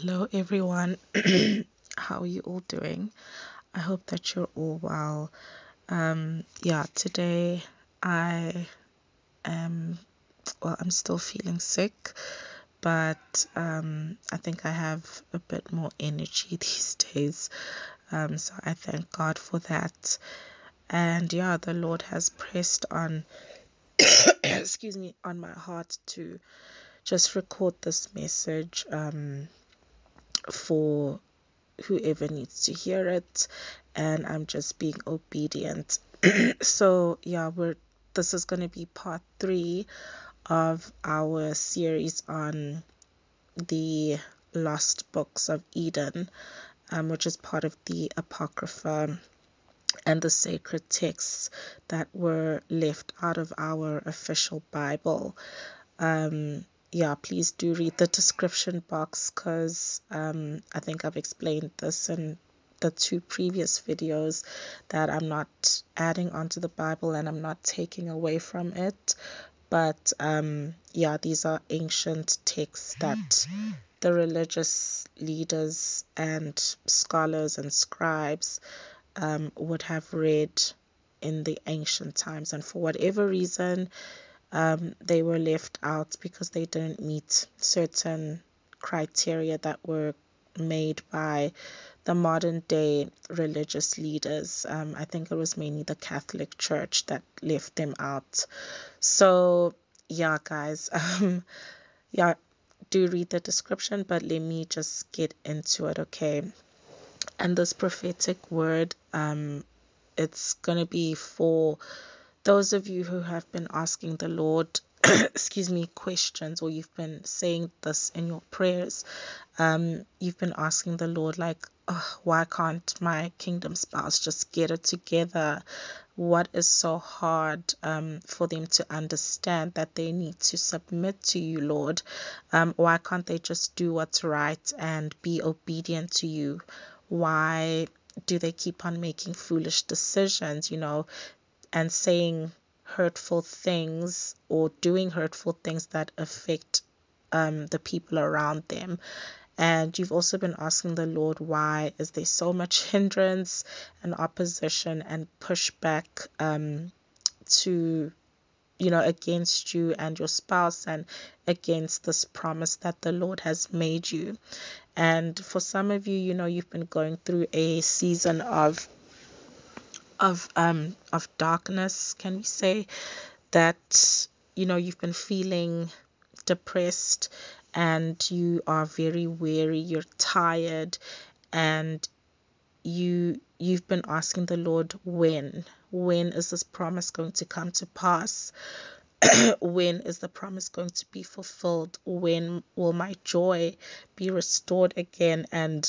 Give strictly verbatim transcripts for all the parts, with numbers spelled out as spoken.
Hello everyone. How are you all doing? I hope that you're all well. Um yeah, today I am well, I'm still feeling sick, but um I think I have a bit more energy these days. Um so I thank God for that. And yeah, the Lord has pressed on excuse me, on my heart to just record this message um for whoever needs to hear it, and I'm just being obedient. So yeah, we're this is going to be part three of our series on the lost books of Eden, um, which is part of the Apocrypha and the sacred texts that were left out of our official Bible. Um, yeah, please do read the description box, because um, I think I've explained this in the two previous videos, that I'm not adding onto the Bible and I'm not taking away from it. But um, yeah, these are ancient texts that the religious leaders and scholars and scribes um, would have read in the ancient times, and for whatever reason um, they were left out because they didn't meet certain criteria that were made by the modern day religious leaders. Um, I think it was mainly the Catholic Church that left them out. So, yeah, guys, um, yeah, do read the description, but let me just get into it, okay? And this prophetic word, um, it's gonna be for those of you who have been asking the Lord, excuse me, questions, or you've been saying this in your prayers. Um, you've been asking the Lord, like, oh, why can't my kingdom spouse just get it together? What is so hard um, for them to understand that they need to submit to you, Lord? Um, why can't they just do what's right and be obedient to you? Why do they keep on making foolish decisions, you know, and saying hurtful things or doing hurtful things that affect um, the people around them? And you've also been asking the Lord, why is there so much hindrance and opposition and pushback um, to, you know, against you and your spouse, and against this promise that the Lord has made you? And for some of you, you know, you've been going through a season of of um of darkness, can we say, that, you know, you've been feeling depressed, and you are very weary, you're tired, and you you've been asking the Lord, when when is this promise going to come to pass? When is the promise going to be fulfilled? When will my joy be restored again? And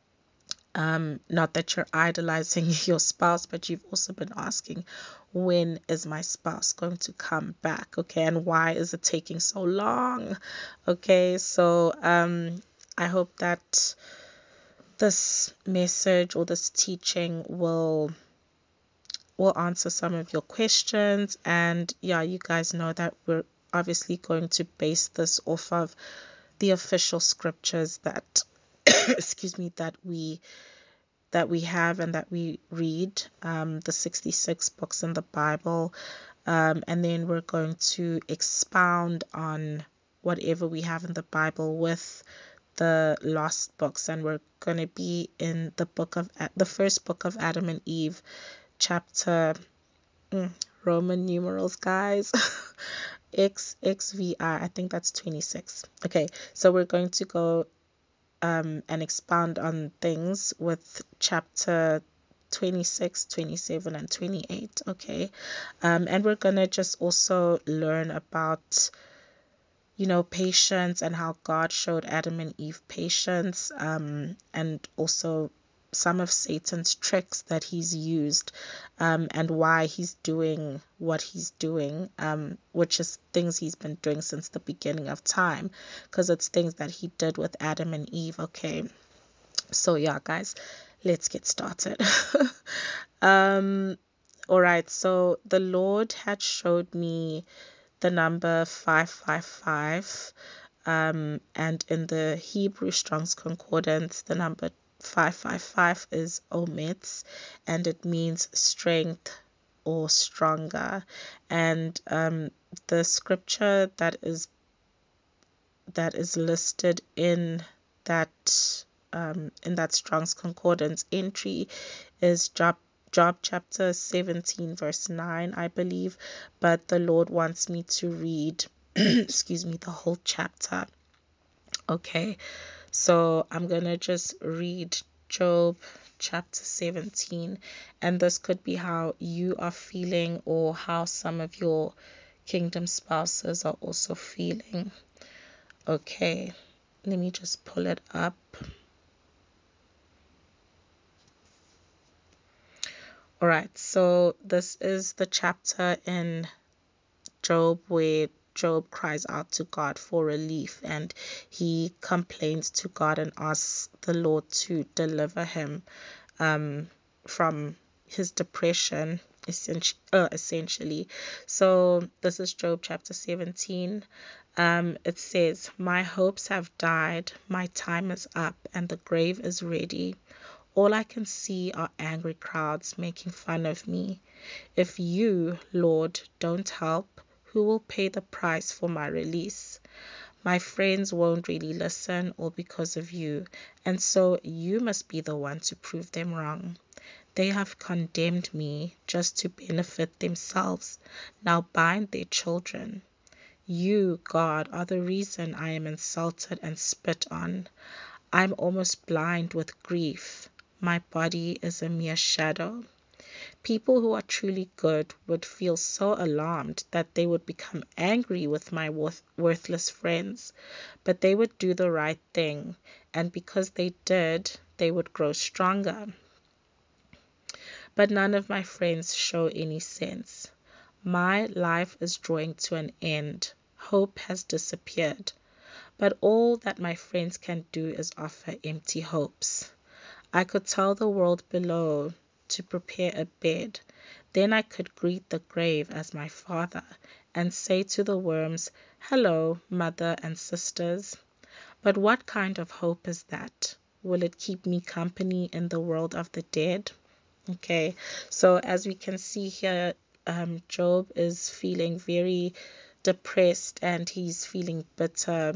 um, not that you're idolizing your spouse, but you've also been asking, when is my spouse going to come back? Okay, and why is it taking so long? Okay, so um, I hope that this message or this teaching will will answer some of your questions. And yeah, you guys know that we're obviously going to base this off of the official scriptures that excuse me that we that we have and that we read, um, the sixty-six books in the Bible, um, and then we're going to expound on whatever we have in the Bible with the lost books, and we're going to be in the book of the first book of Adam and Eve, chapter mm, Roman numerals, guys. X X V I, I think that's twenty-six. Okay, so we're going to go um, and expound on things with chapter twenty-six, twenty-seven, and twenty-eight. Okay, um, and we're gonna just also learn about, you know, patience, and how God showed Adam and Eve patience, um, and also some of Satan's tricks that he's used, um, and why he's doing what he's doing, um, which is things he's been doing since the beginning of time, because it's things that he did with Adam and Eve. Okay, so yeah, guys, let's get started. um, all right, so the Lord had showed me the number five five five, Um, and in the Hebrew Strong's Concordance, the number five five five is Omets, and it means strength or stronger. And um, the scripture that is that is listed in that um, in that Strong's Concordance entry is Job Job chapter seventeen verse nine, I believe, but the Lord wants me to read excuse me the whole chapter. Okay, so I'm gonna just read Job chapter seventeen, and this could be how you are feeling or how some of your kingdom spouses are also feeling. Okay, let me just pull it up. All right, so this is the chapter in Job where Job cries out to God for relief, and he complains to God and asks the Lord to deliver him um, from his depression, essentially, uh, essentially. So this is Job chapter seventeen. Um, it says, "My hopes have died, my time is up, and the grave is ready. All I can see are angry crowds making fun of me. If you, Lord, don't help, who will pay the price for my release? My friends won't really listen, all because of you, and so you must be the one to prove them wrong. They have condemned me just to benefit themselves. Now bind their children. You, God, are the reason I am insulted and spit on. I'm almost blind with grief. My body is a mere shadow. People who are truly good would feel so alarmed that they would become angry with my worth- worthless friends, but they would do the right thing, and because they did, they would grow stronger. But none of my friends show any sense. My life is drawing to an end. Hope has disappeared. But all that my friends can do is offer empty hopes. I could tell the world below to prepare a bed. Then I could greet the grave as my father and say to the worms, 'Hello, mother and sisters.' But what kind of hope is that? Will it keep me company in the world of the dead?" Okay, so as we can see here, um, Job is feeling very depressed and he's feeling bitter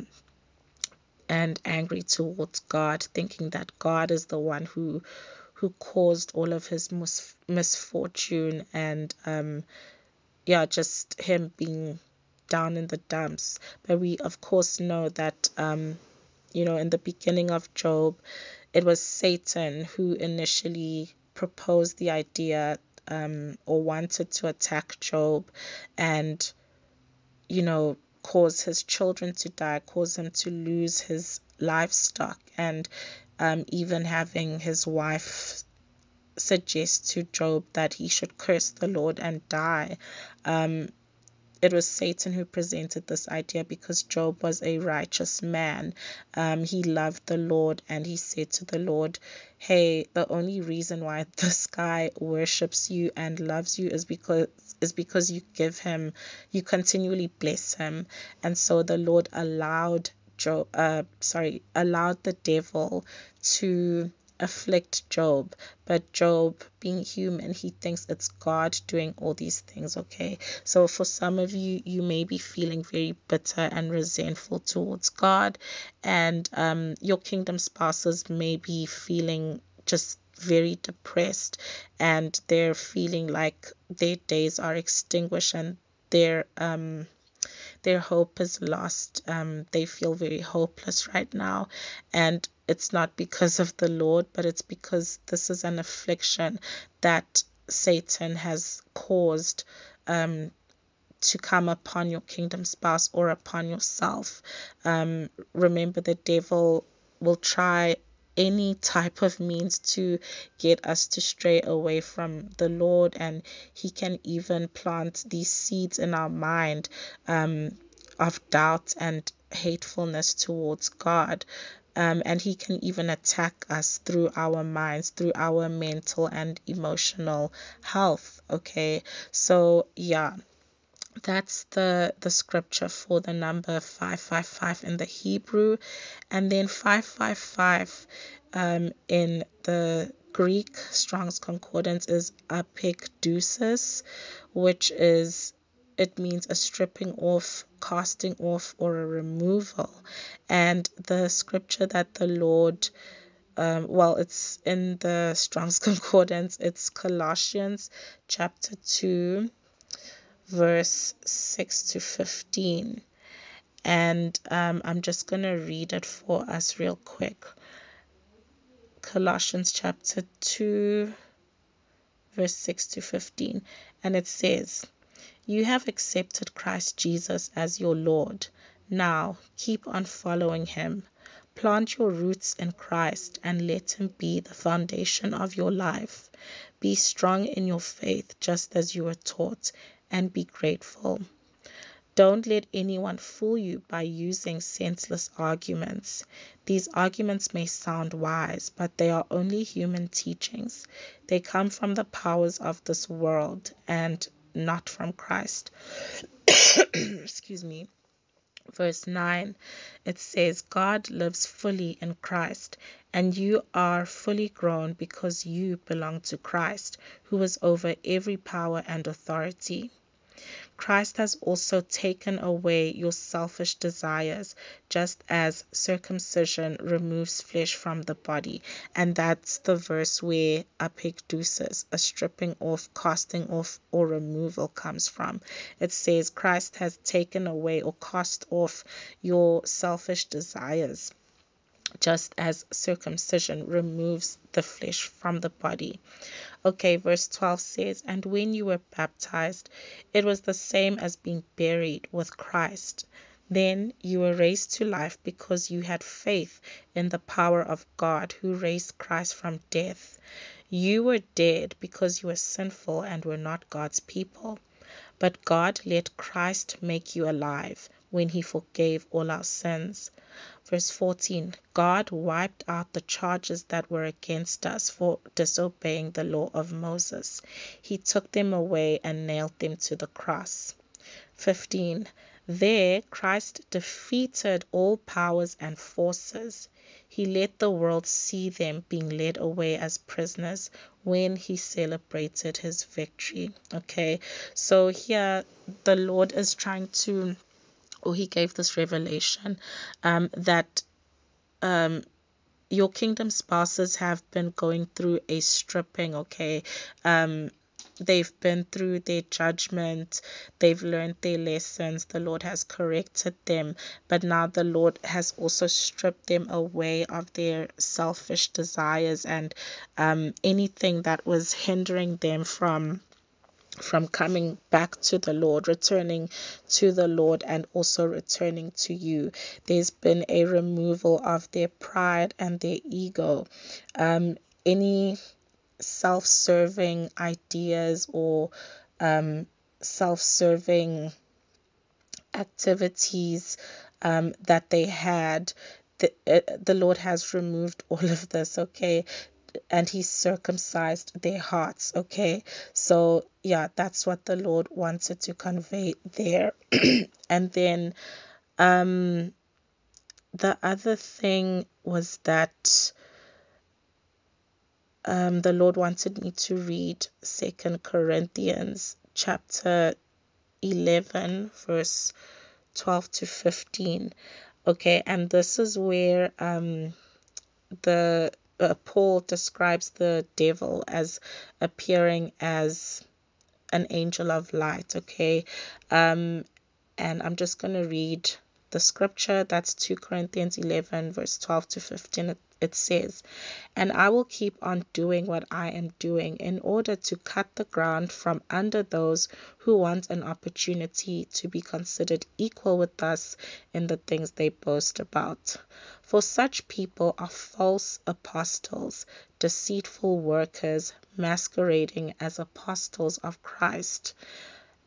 and angry towards God, thinking that God is the one who who caused all of his mis- misfortune and um yeah, just him being down in the dumps. But we of course know that um you know in the beginning of Job, it was Satan who initially proposed the idea um or wanted to attack Job and you know, cause his children to die, cause him to lose his livestock, and um, even having his wife suggest to Job that he should curse the Lord and die. Um, it was Satan who presented this idea because Job was a righteous man. Um, he loved the Lord, and he said to the Lord, "Hey, the only reason why this guy worships you and loves you is because is because you give him, you continually bless him." And so the Lord allowed Job, uh, sorry, allowed the devil to afflict Job, but Job, being human, he thinks it's God doing all these things. Okay, so for some of you, you may be feeling very bitter and resentful towards God, and um, your kingdom spouses may be feeling just very depressed, and they're feeling like their days are extinguished and their um their hope is lost. Um, they feel very hopeless right now. And it's not because of the Lord, but it's because this is an affliction that Satan has caused um, to come upon your kingdom spouse or upon yourself. Um, remember, the devil will try any type of means to get us to stray away from the Lord, and he can even plant these seeds in our mind um, of doubt and hatefulness towards God. Um, and he can even attack us through our minds, through our mental and emotional health. Okay, so yeah, That's the the scripture for the number five five five in the Hebrew, and then five five five um, in the Greek Strong's Concordance is Apekdusis, which is, it means a stripping off, casting off, or a removal. And the scripture that the Lord, um, well, it's in the Strong's Concordance, it's Colossians chapter two, verse six to fifteen. And um, I'm just going to read it for us real quick. Colossians chapter two, verse six to fifteen. And it says, "You have accepted Christ Jesus as your Lord. Now keep on following him. Plant your roots in Christ and let him be the foundation of your life. Be strong in your faith just as you were taught, and be grateful. Don't let anyone fool you by using senseless arguments. These arguments may sound wise, but they are only human teachings. They come from the powers of this world and not from Christ." Excuse me. Verse nine, it says, "God lives fully in Christ, and you are fully grown because you belong to Christ, who is over every power and authority. Christ has also taken away your selfish desires, just as circumcision removes flesh from the body." And that's the verse where Apekdusis, a stripping off, casting off, or removal comes from. It says Christ has taken away or cast off your selfish desires, just as circumcision removes the flesh from the body. Okay, verse twelve says, "And when you were baptized, it was the same as being buried with Christ. Then you were raised to life because you had faith in the power of God who raised Christ from death. You were dead because you were sinful and were not God's people. But God let Christ make you alive when he forgave all our sins." Verse fourteen, "God wiped out the charges that were against us for disobeying the law of Moses. He took them away and nailed them to the cross." fifteen, "There Christ defeated all powers and forces. He let the world see them being led away as prisoners when he celebrated his victory." Okay, so here the Lord is trying to, or he gave this revelation, um, that um, your kingdom spouses have been going through a stripping, okay? Um, they've been through their judgment, they've learned their lessons, the Lord has corrected them, but now the Lord has also stripped them away of their selfish desires and um, anything that was hindering them from from coming back to the Lord, returning to the Lord, and also returning to you. There's been a removal of their pride and their ego. Um, any self-serving ideas or um, self-serving activities um, that they had, the, uh, the Lord has removed all of this, okay? And he circumcised their hearts, okay? So yeah, that's what the Lord wanted to convey there. And then um the other thing was that um the Lord wanted me to read Second Corinthians chapter eleven, verse twelve to fifteen. Okay, and this is where um the uh, Paul describes the devil as appearing as an angel of light, okay? Um, and I'm just going to read the scripture. That's two Corinthians eleven, verse twelve to fifteen. It, it says, "And I will keep on doing what I am doing in order to cut the ground from under those who want an opportunity to be considered equal with us in the things they boast about. For such people are false apostles, deceitful workers, masquerading as apostles of Christ.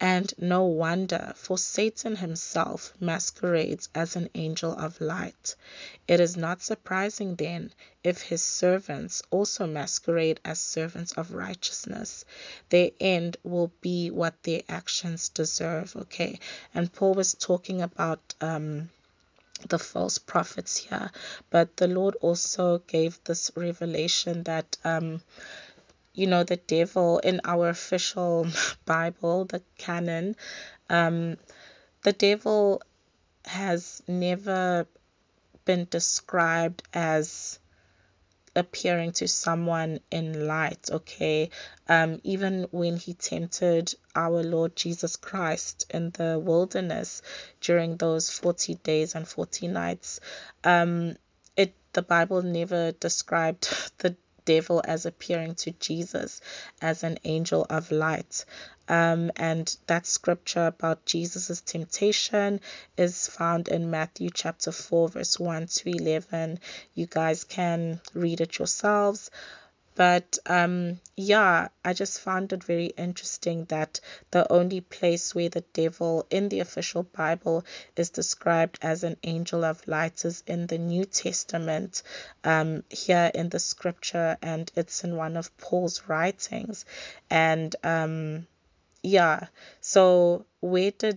And no wonder, for Satan himself masquerades as an angel of light. It is not surprising then if his servants also masquerade as servants of righteousness. Their end will be what their actions deserve. Okay, and Paul was talking about um the false prophets here, but the Lord also gave this revelation that um you know the devil in our official Bible, the canon, um the devil has never been described as appearing to someone in light. Okay, um even when he tempted our Lord Jesus Christ in the wilderness during those forty days and forty nights, um it the Bible never described the devil as appearing to Jesus as an angel of light. Um, and that scripture about Jesus's temptation is found in Matthew chapter four, verse one to eleven. You guys can read it yourselves. But um, yeah, I just found it very interesting that the only place where the devil in the official Bible is described as an angel of light is in the New Testament, um, here in the scripture, and it's in one of Paul's writings. And um, yeah, so where did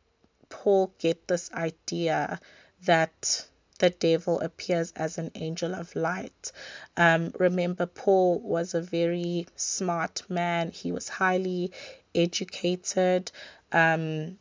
Paul get this idea that the devil appears as an angel of light? Um, remember, Paul was a very smart man. He was highly educated, um,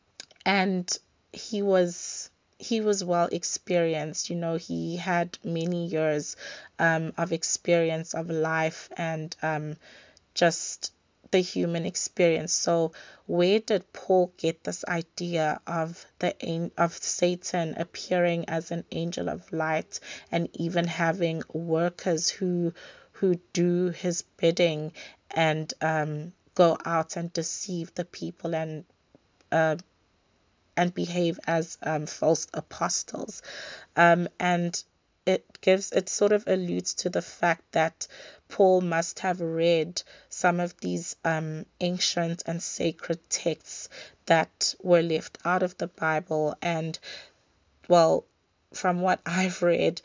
and he was he was well experienced. You know, he had many years um, of experience of life and um, just the human experience. So where did Paul get this idea of the of Satan appearing as an angel of light and even having workers who who do his bidding and um, go out and deceive the people and uh, and behave as um, false apostles? Um, and it gives, it sort of alludes to the fact that Paul must have read some of these um, ancient and sacred texts that were left out of the Bible. And well, from what I've read,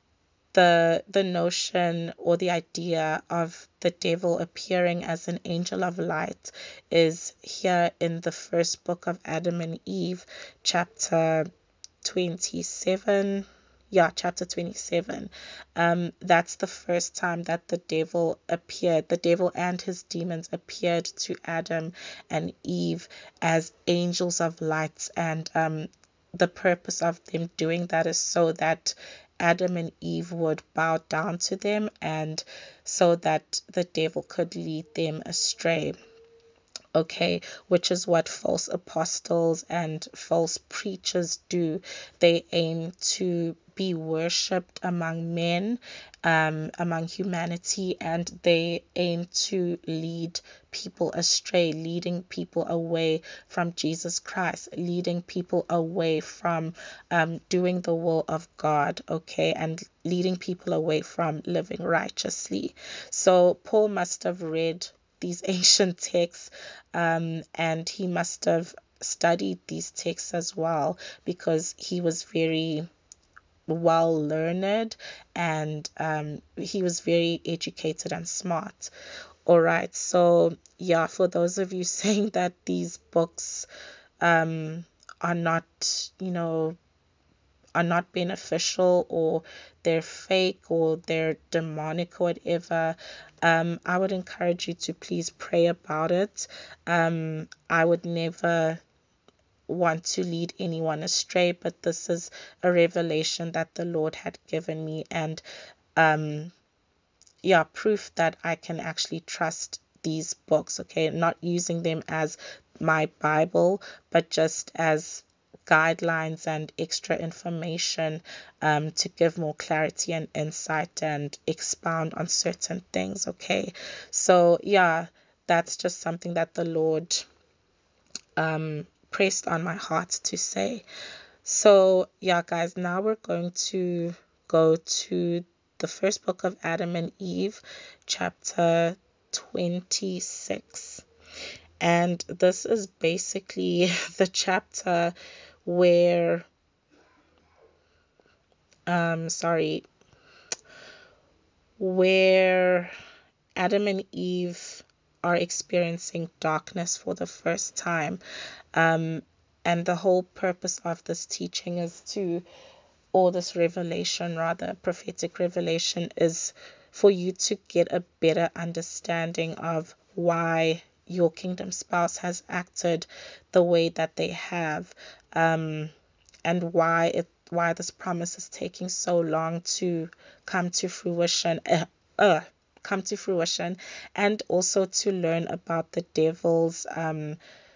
the the notion or the idea of the devil appearing as an angel of light is here in the first book of Adam and Eve, chapter twenty-seven. Yeah, chapter twenty-seven. Um, that's the first time that the devil appeared. The devil and his demons appeared to Adam and Eve as angels of light. And um, the purpose of them doing that is so that Adam and Eve would bow down to them and so that the devil could lead them astray. Okay, which is what false apostles and false preachers do. They aim to be worshipped among men, um, among humanity, and they aim to lead people astray, leading people away from Jesus Christ, leading people away from um, doing the will of God, okay, and leading people away from living righteously. So Paul must have read these ancient texts, um, and he must have studied these texts as well because he was very well learned and um, he was very educated and smart. All right, so yeah, for those of you saying that these books um, are not, you know, are not beneficial or they're fake or they're demonic or whatever, um, I would encourage you to please pray about it. Um, I would never want to lead anyone astray, but this is a revelation that the Lord had given me, and um, yeah, proof that I can actually trust these books, okay? Not using them as my Bible, but just as guidelines and extra information um, to give more clarity and insight and expound on certain things, okay? So, yeah, that's just something that the Lord um, pressed on my heart to say. So, yeah, guys, now we're going to go to the first book of Adam and Eve, chapter twenty-six. And this is basically the chapter where, um, sorry, where Adam and Eve are experiencing darkness for the first time. Um, and the whole purpose of this teaching is to, or this revelation, rather, prophetic revelation, is for you to get a better understanding of why your kingdom spouse has acted the way that they have, um, and why it why this promise is taking so long to come to fruition. Uh, uh, come to fruition, and also to learn about the devil's um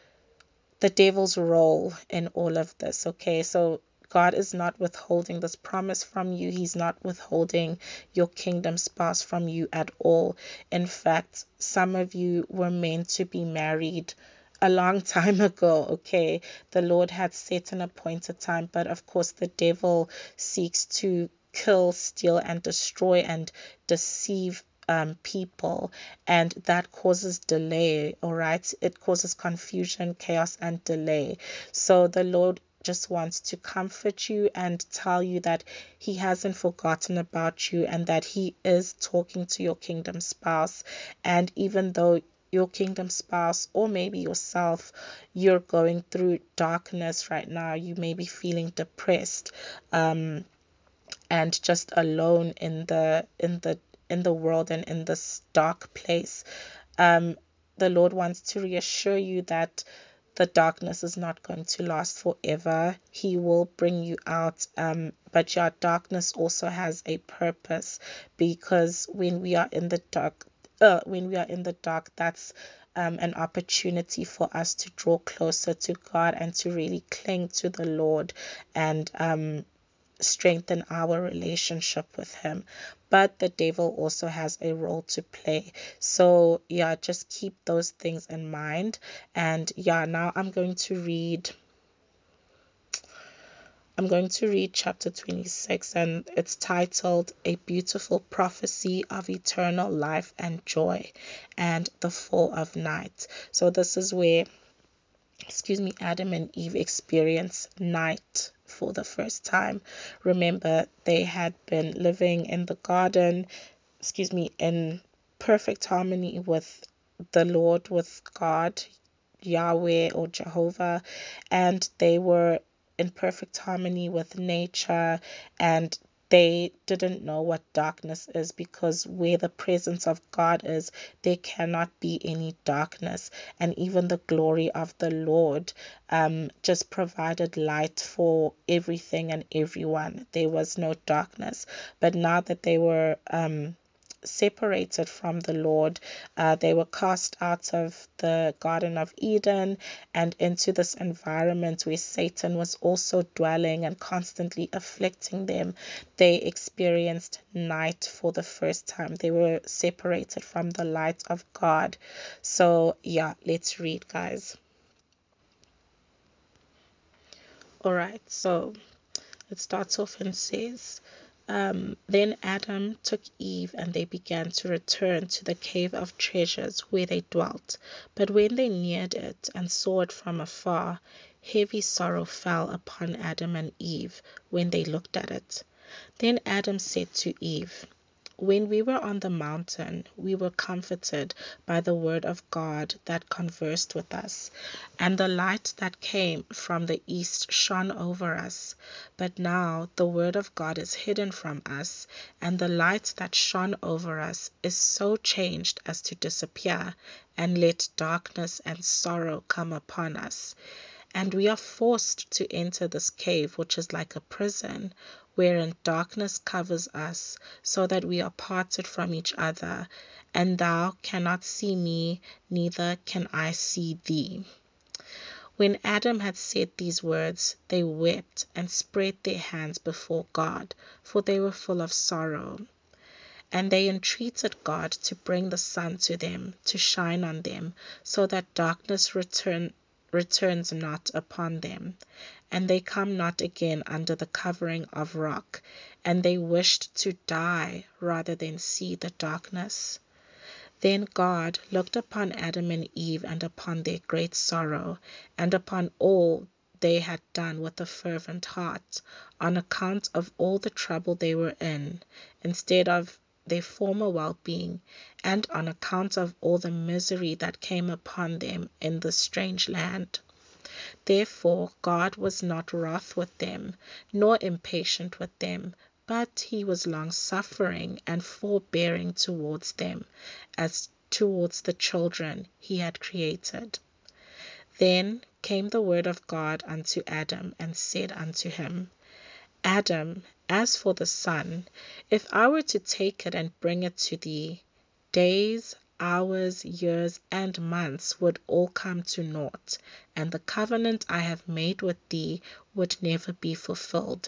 the devil's role in all of this. Okay, so God is not withholding this promise from you. He's not withholding your kingdom spouse from you at all. In fact, some of you were meant to be married a long time ago. Okay, the Lord had set an appointed time, but of course, the devil seeks to kill, steal, and destroy and deceive um, people, and that causes delay. All right, it causes confusion, chaos, and delay. So the Lord just wants to comfort you and tell you that He hasn't forgotten about you, and that He is talking to your kingdom spouse. And even though your kingdom spouse, or maybe yourself, you're going through darkness right now, you may be feeling depressed, um, and just alone in the in the in the world and in this dark place. Um, the Lord wants to reassure you that the darkness is not going to last forever. He will bring you out. Um, but your darkness also has a purpose, because when we are in the dark, uh, when we are in the dark, that's um, an opportunity for us to draw closer to God and to really cling to the Lord, and um, strengthen our relationship with Him. But the devil also has a role to play. So, yeah, just keep those things in mind. And yeah, now I'm going to read. I'm going to read chapter twenty-six, and it's titled A Beautiful Prophecy of Eternal Life and Joy and the Fall of Night. So this is where, excuse me, Adam and Eve experience night for the first time. Remember, they had been living in the garden, excuse me, in perfect harmony with the Lord, with God, Yahweh or Jehovah, and they were in perfect harmony with nature, and they didn't know what darkness is, because where the presence of God is, there cannot be any darkness. And even the glory of the Lord um, just provided light for everything and everyone. There was no darkness. But now that they were um, separated from the Lord, uh, they were cast out of the Garden of Eden and into this environment where Satan was also dwelling and constantly afflicting them. They experienced night for the first time. They were separated from the light of God. So yeah, let's read, guys. All right, so it starts off and says, Um, then Adam took Eve, and they began to return to the cave of treasures where they dwelt. But when they neared it and saw it from afar, heavy sorrow fell upon Adam and Eve when they looked at it. Then Adam said to Eve, When we were on the mountain, we were comforted by the word of God that conversed with us, and the light that came from the east shone over us. But now the word of God is hidden from us, and the light that shone over us is so changed as to disappear, and let darkness and sorrow come upon us. And we are forced to enter this cave, which is like a prison, wherein darkness covers us, so that we are parted from each other, and thou cannot see me, neither can I see thee. When Adam had said these words, they wept and spread their hands before God, for they were full of sorrow. And they entreated God to bring the sun to them, to shine on them, so that darkness return, returns not upon them, and they come not again under the covering of rock. And they wished to die rather than see the darkness. Then God looked upon Adam and Eve and upon their great sorrow, and upon all they had done with a fervent heart, on account of all the trouble they were in, instead of their former well-being, and on account of all the misery that came upon them in this strange land. Therefore God was not wroth with them, nor impatient with them, but he was long-suffering and forbearing towards them, as towards the children he had created. Then came the word of God unto Adam, and said unto him, Adam, as for the sun, if I were to take it and bring it to thee, days, hours, years, and months would all come to naught, and the covenant I have made with thee would never be fulfilled.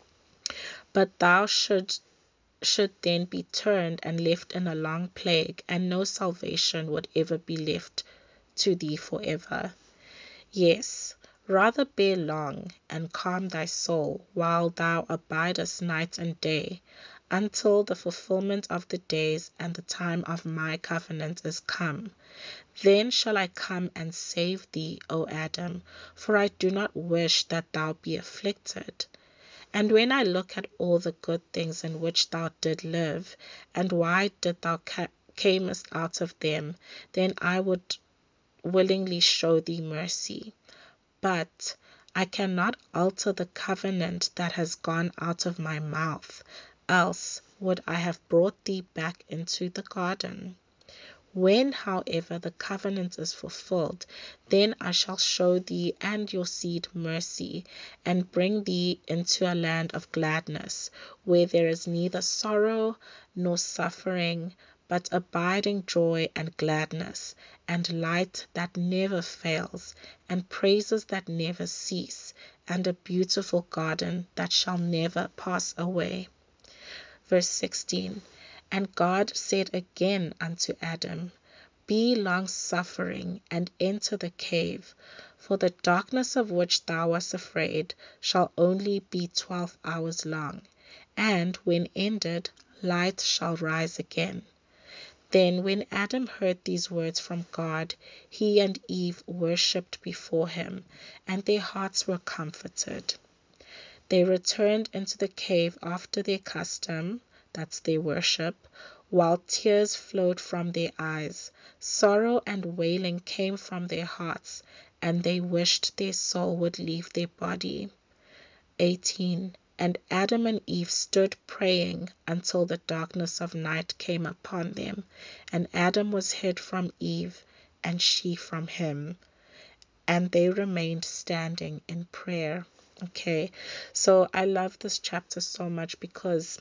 But thou should, should then be turned and left in a long plague, and no salvation would ever be left to thee forever. Yes, rather bear long, and calm thy soul, while thou abidest night and day, until the fulfillment of the days and the time of my covenant is come. Then shall I come and save thee, O Adam, for I do not wish that thou be afflicted. And when I look at all the good things in which thou did live, and why did thou ca- camest out of them, then I would willingly show thee mercy. But I cannot alter the covenant that has gone out of my mouth, else would I have brought thee back into the garden. When, however, the covenant is fulfilled, then I shall show thee and your seed mercy, and bring thee into a land of gladness, where there is neither sorrow nor suffering, but abiding joy and gladness, and light that never fails, and praises that never cease, and a beautiful garden that shall never pass away. Verse sixteen. And God said again unto Adam, Be long-suffering, and enter the cave, for the darkness of which thou wast afraid shall only be twelve hours long, and when ended, light shall rise again. Then when Adam heard these words from God, he and Eve worshipped before him, and their hearts were comforted. They returned into the cave after their custom, that's their worship, while tears flowed from their eyes, sorrow and wailing came from their hearts, and they wished their soul would leave their body. eighteen. And Adam and Eve stood praying until the darkness of night came upon them, and Adam was hid from Eve, and she from him, and they remained standing in prayer. Okay, so I love this chapter so much because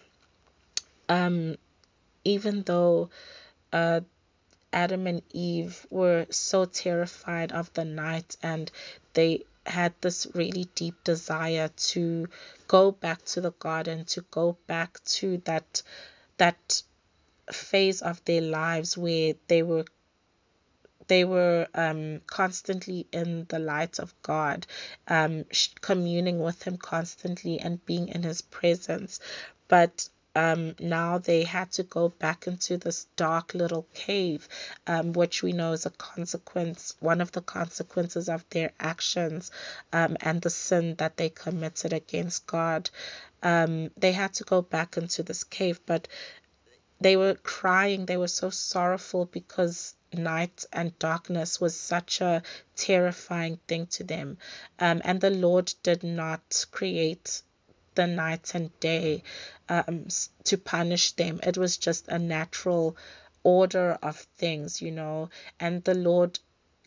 um, even though uh, Adam and Eve were so terrified of the night, and they had this really deep desire to go back to the garden, to go back to that that phase of their lives where they were they were um, constantly in the light of God, um, communing with him constantly and being in his presence. But um, now they had to go back into this dark little cave, um, which we know is a consequence, one of the consequences of their actions um, and the sin that they committed against God. Um, they had to go back into this cave, but they were crying. They were so sorrowful because night and darkness was such a terrifying thing to them. Um, and the Lord did not create the night and day um, to punish them. It was just a natural order of things, you know. And the Lord,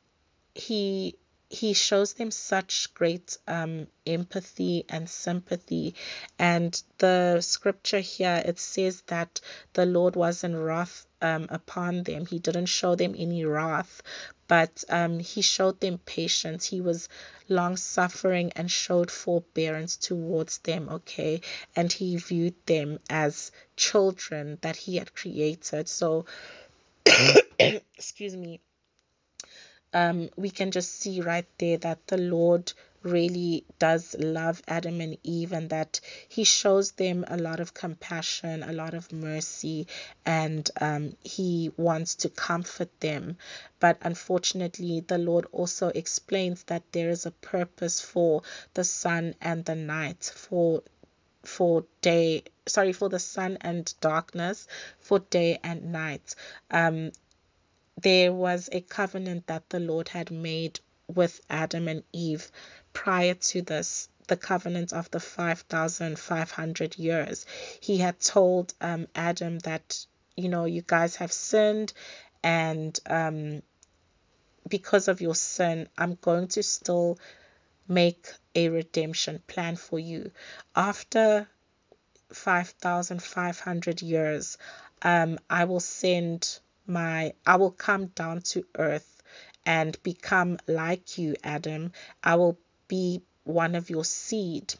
he he shows them such great um, empathy and sympathy. And the scripture here, it says that the Lord wasn't wrath um, upon them. He didn't show them any wrath, but um, he showed them patience. He was long-suffering and showed forbearance towards them, okay? And he viewed them as children that he had created. So, excuse me, um, we can just see right there that the Lord really does love Adam and Eve, and that he shows them a lot of compassion, a lot of mercy, and um, he wants to comfort them. But unfortunately, the Lord also explains that there is a purpose for the sun and the night, for for day sorry for the sun and darkness, for day and night. um there was a covenant that the Lord had made with Adam and Eve prior to this, the covenant of the five thousand five hundred years. He had told um, Adam that, you know, you guys have sinned, and um, because of your sin, I'm going to still make a redemption plan for you. After five thousand five hundred years, um, I will send my, I will come down to earth and become like you, Adam. I will be one of your seed,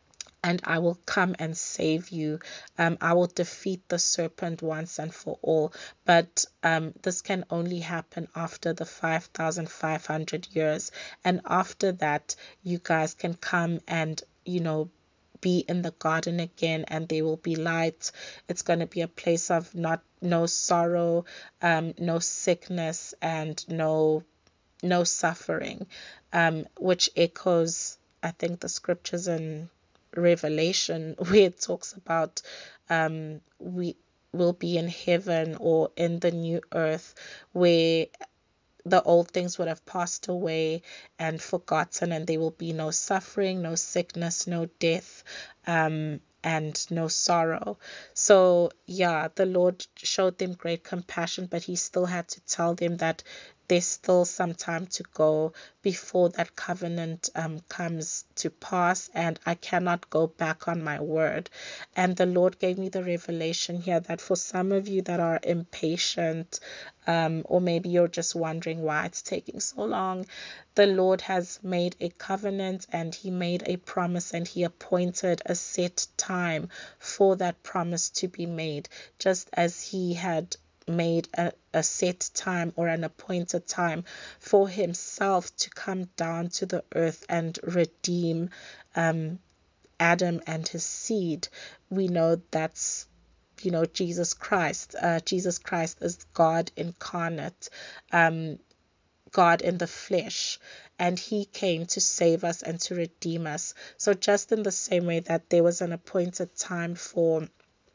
and I will come and save you. Um, I will defeat the serpent once and for all. But um, this can only happen after the five thousand five hundred years. And after that, you guys can come and, you know, be in the garden again, and there will be light. It's going to be a place of not no sorrow, um, no sickness, and no no suffering, um, which echoes, I think, the scriptures in Revelation where it talks about um, we will be in heaven or in the new earth, where the old things would have passed away and forgotten, and there will be no suffering, no sickness, no death, um, and no sorrow. So, yeah, the Lord showed them great compassion, but he still had to tell them that there's still some time to go before that covenant um, comes to pass, and I cannot go back on my word. And the Lord gave me the revelation here that for some of you that are impatient, um, or maybe you're just wondering why it's taking so long, the Lord has made a covenant, and he made a promise, and he appointed a set time for that promise to be made, just as he had made a, a set time or an appointed time for himself to come down to the earth and redeem um, Adam and his seed. We know that's, you know, Jesus Christ. Uh, Jesus Christ is God incarnate, um, God in the flesh, and he came to save us and to redeem us. So just in the same way that there was an appointed time for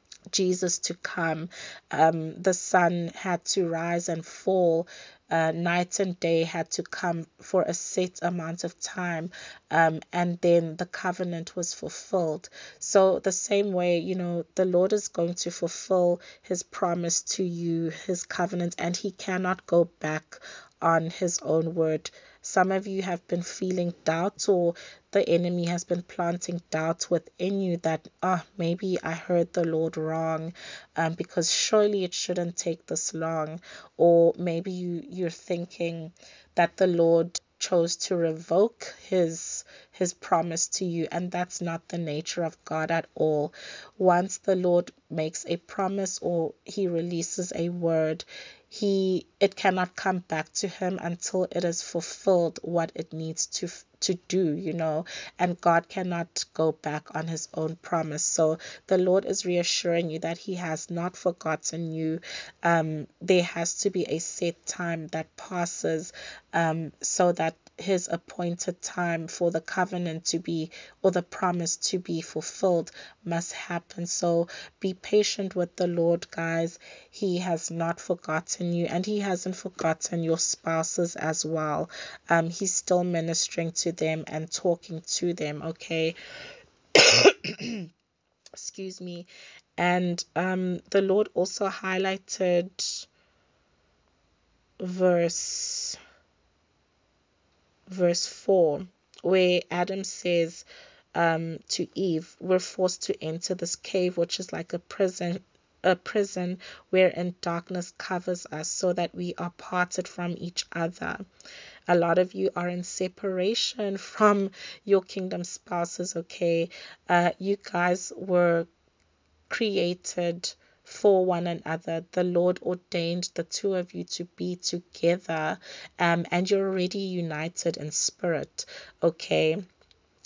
Jesus to come, um, the sun had to rise and fall, uh, night and day had to come for a set amount of time, um, and then the covenant was fulfilled. So the same way, you know, the Lord is going to fulfill his promise to you, his covenant, and he cannot go back on his own word. Some of you have been feeling doubt, or the enemy has been planting doubt within you that, ah, oh, maybe I heard the Lord wrong, um, because surely it shouldn't take this long. Or maybe you, you're thinking that the Lord chose to revoke his his promise to you, and that's not the nature of God at all. Once the Lord makes a promise or he releases a word, he it cannot come back to him until it is fulfilled what it needs to to do, you know, and God cannot go back on his own promise. So the Lord is reassuring you that he has not forgotten you. Um, there has to be a set time that passes, um, so that his appointed time for the covenant to be, or the promise to be fulfilled, must happen. So be patient with the Lord, guys. He has not forgotten you, and he hasn't forgotten your spouses as well. Um, he's still ministering to them and talking to them, okay? Excuse me. And um, the Lord also highlighted verse verse four, where Adam says um, to Eve, we're forced to enter this cave, which is like a prison a prison wherein darkness covers us, so that we are parted from each other. A lot of you are in separation from your kingdom spouses, okay? Uh, you guys were created for one another. The Lord ordained the two of you to be together, um, and you're already united in spirit, okay?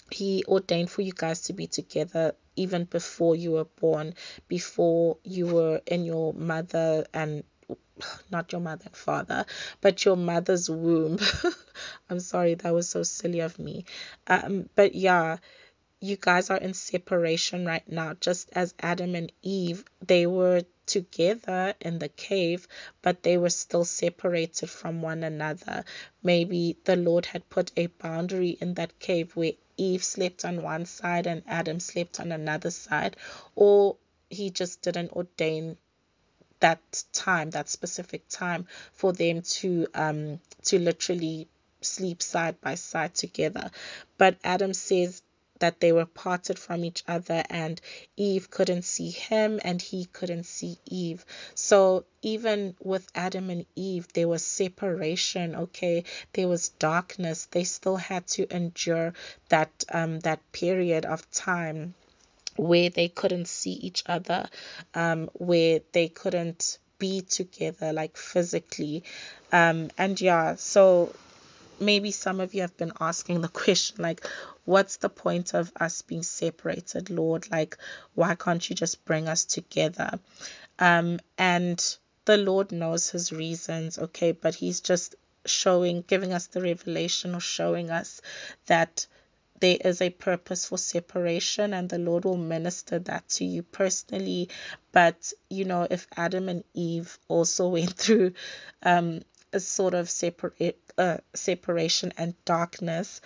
He ordained for you guys to be together even before you were born, before you were in your mother and not your mother and father, but your mother's womb. I'm sorry, that was so silly of me. Um, but yeah, you guys are in separation right now, just as Adam and Eve, they were together in the cave, but they were still separated from one another. Maybe the Lord had put a boundary in that cave where Eve slept on one side and Adam slept on another side, or he just didn't ordain that time, that specific time for them to um to literally sleep side by side together. But Adam says that they were parted from each other, and Eve couldn't see him and he couldn't see Eve. So even with Adam and Eve, there was separation, okay? There was darkness. They still had to endure that um that period of time where they couldn't see each other, um, where they couldn't be together like physically. Um, and yeah, so maybe some of you have been asking the question, like, what's the point of us being separated, Lord? Like, why can't you just bring us together? Um, and the Lord knows his reasons, okay, but he's just showing, giving us the revelation or showing us that there is a purpose for separation, and the Lord will minister that to you personally. But you know, if Adam and Eve also went through um a sort of separate uh, separation and darkness,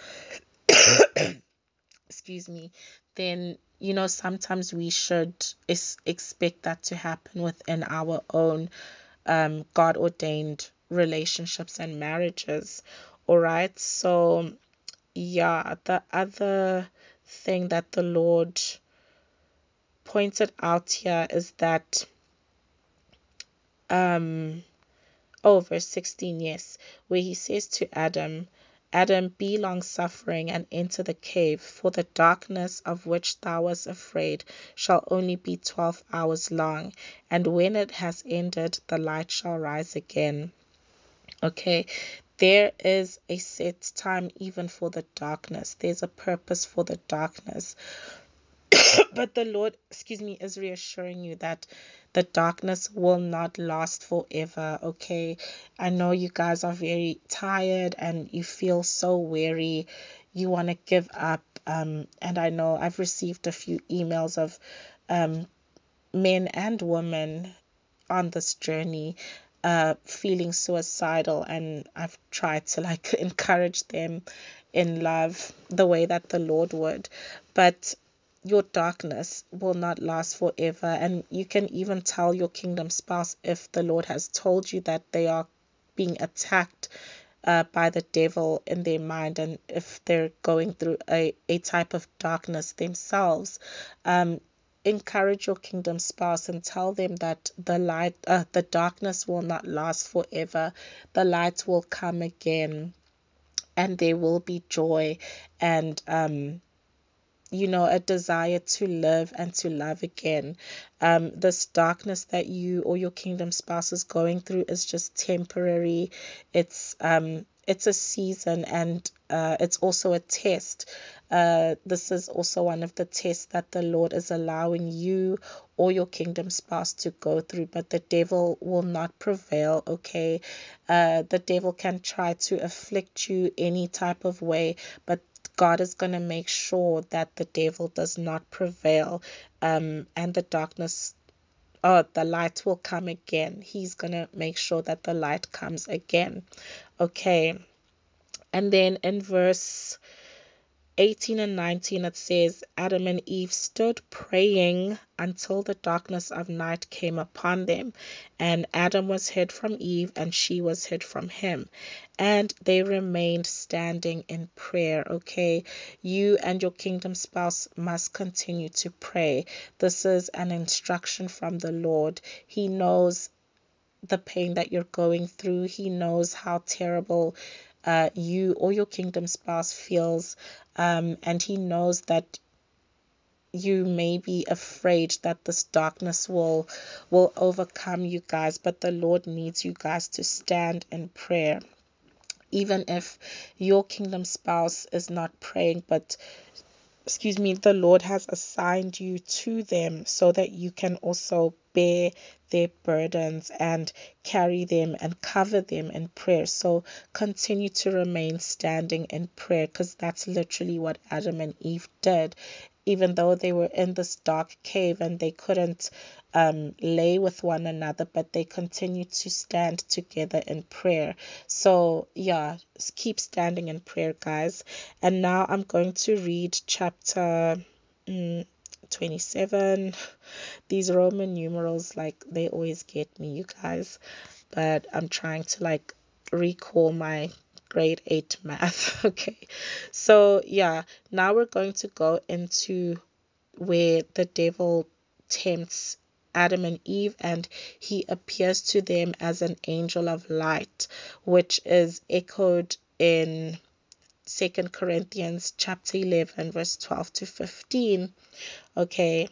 excuse me, then you know, sometimes we should es- expect that to happen within our own um God ordained relationships and marriages. All right, so yeah, the other thing that the Lord pointed out here is that, um, oh, verse sixteen, yes, where he says to Adam, Adam, be long suffering and enter the cave, for the darkness of which thou wast afraid shall only be twelve hours long, and when it has ended, the light shall rise again. Okay, there is a set time even for the darkness. There's a purpose for the darkness. But the Lord, excuse me, is reassuring you that the darkness will not last forever, okay? I know you guys are very tired and you feel so weary. You want to give up. Um, and I know I've received a few emails of um, men and women on this journey uh feeling suicidal, and I've tried to like encourage them in love the way that the Lord would. But your darkness will not last forever, and you can even tell your kingdom spouse if the Lord has told you that they are being attacked uh, by the devil in their mind, and if they're going through a, a type of darkness themselves. um, Encourage your kingdom spouse and tell them that the light, uh, the darkness will not last forever. The light will come again, and there will be joy and um you know, a desire to live and to love again. Um, this darkness that you or your kingdom spouse is going through is just temporary. It's um, it's a season, and uh, it's also a test. Uh, this is also one of the tests that the Lord is allowing you or your kingdom spouse to go through, but the devil will not prevail, okay? Uh, the devil can try to afflict you any type of way, but God is going to make sure that the devil does not prevail, um, and the darkness, oh, the light will come again. He's going to make sure that the light comes again. Okay. And then in verse eighteen and nineteen, it says, Adam and Eve stood praying until the darkness of night came upon them, and Adam was hid from Eve, and she was hid from him. And they remained standing in prayer. Okay, you and your kingdom spouse must continue to pray. This is an instruction from the Lord. He knows the pain that you're going through. He knows how terrible uh, you or your kingdom spouse feels, um, and he knows that you may be afraid that this darkness will will overcome you guys, but the Lord needs you guys to stand in prayer. Even if your kingdom spouse is not praying, but excuse me, the Lord has assigned you to them so that you can also bear their burdens and carry them and cover them in prayer. So continue to remain standing in prayer, because that's literally what Adam and Eve did. Even though they were in this dark cave and they couldn't um, lay with one another, but they continued to stand together in prayer. So, yeah, keep standing in prayer, guys. And now I'm going to read chapter mm, twenty-seven. These Roman numerals, like, they always get me, you guys. But I'm trying to, like, recall my grade eight math. Okay. So, yeah, now we're going to go into where the devil tempts Adam and Eve, and he appears to them as an angel of light, which is echoed in Second Corinthians chapter eleven, verse twelve to fifteen. Okay,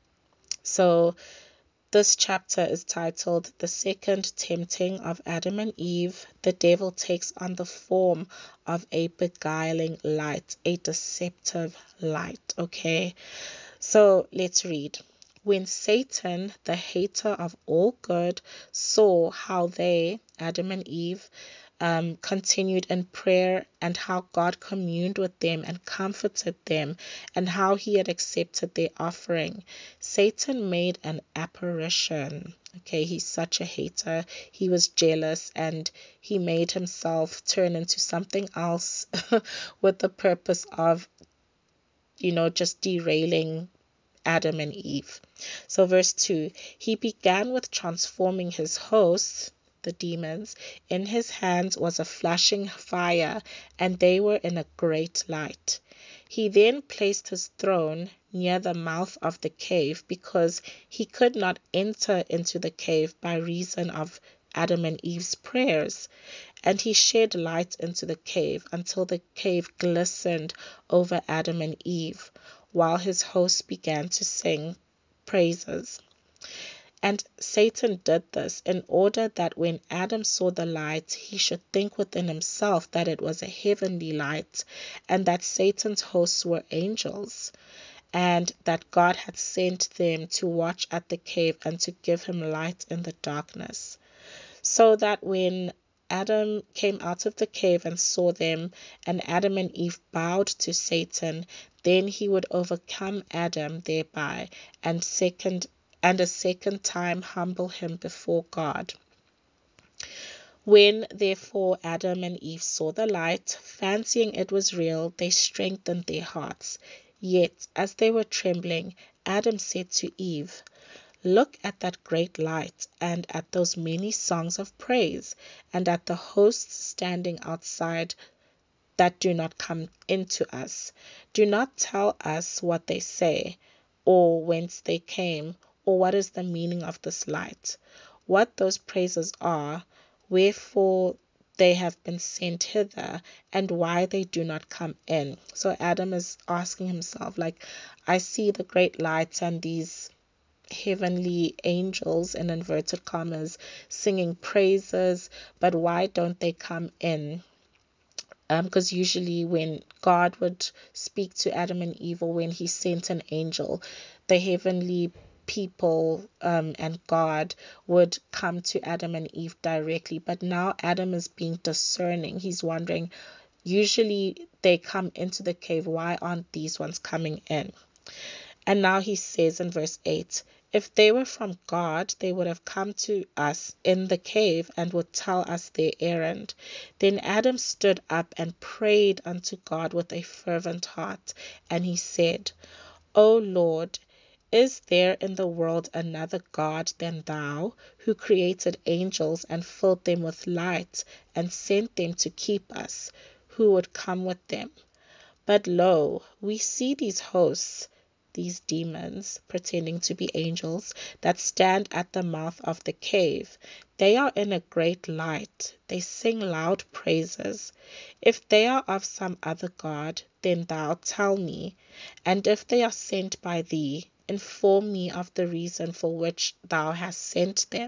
so this chapter is titled The Second Tempting of Adam and Eve. The devil takes on the form of a beguiling light, a deceptive light. Okay, so let's read. When Satan, the hater of all good, saw how they, Adam and Eve, um, continued in prayer, and how God communed with them and comforted them, and how he had accepted their offering, Satan made an apparition. Okay, he's such a hater. He was jealous, and he made himself turn into something else with the purpose of, you know, just derailing Adam and Eve. So verse two, he began with transforming his hosts, the demons. In his hands was a flashing fire, and they were in a great light. He then placed his throne near the mouth of the cave, because he could not enter into the cave by reason of Adam and Eve's prayers. And he shed light into the cave until the cave glistened over Adam and Eve, while his hosts began to sing praises. And Satan did this in order that when Adam saw the light, he should think within himself that it was a heavenly light, and that Satan's hosts were angels, and that God had sent them to watch at the cave and to give him light in the darkness. So that when Adam came out of the cave and saw them, and Adam and Eve bowed to Satan, then he would overcome Adam thereby, and second and a second time humble him before God. When therefore Adam and Eve saw the light, fancying it was real, they strengthened their hearts. Yet as they were trembling, Adam said to Eve, "Look at that great light, and at those many songs of praise, and at the hosts standing outside that do not come into us. Do not tell us what they say, or whence they came, or what is the meaning of this light, what those praises are, wherefore they have been sent hither, and why they do not come in." So Adam is asking himself, like, I see the great lights and these heavenly angels in inverted commas singing praises, but why don't they come in? Um, because usually when God would speak to Adam and Eve, or when he sent an angel, the heavenly people um, and God would come to Adam and Eve directly. But now Adam is being discerning. He's wondering, usually they come into the cave, why aren't these ones coming in? And now he says in verse eight, if they were from God, they would have come to us in the cave and would tell us their errand. Then Adam stood up and prayed unto God with a fervent heart. And he said, O Lord, is there in the world another God than thou, who created angels and filled them with light, and sent them to keep us, who would come with them? But lo, we see these hosts, these demons, pretending to be angels, that stand at the mouth of the cave. They are in a great light. They sing loud praises. If they are of some other god, then thou tell me. And if they are sent by thee, inform me of the reason for which thou hast sent them.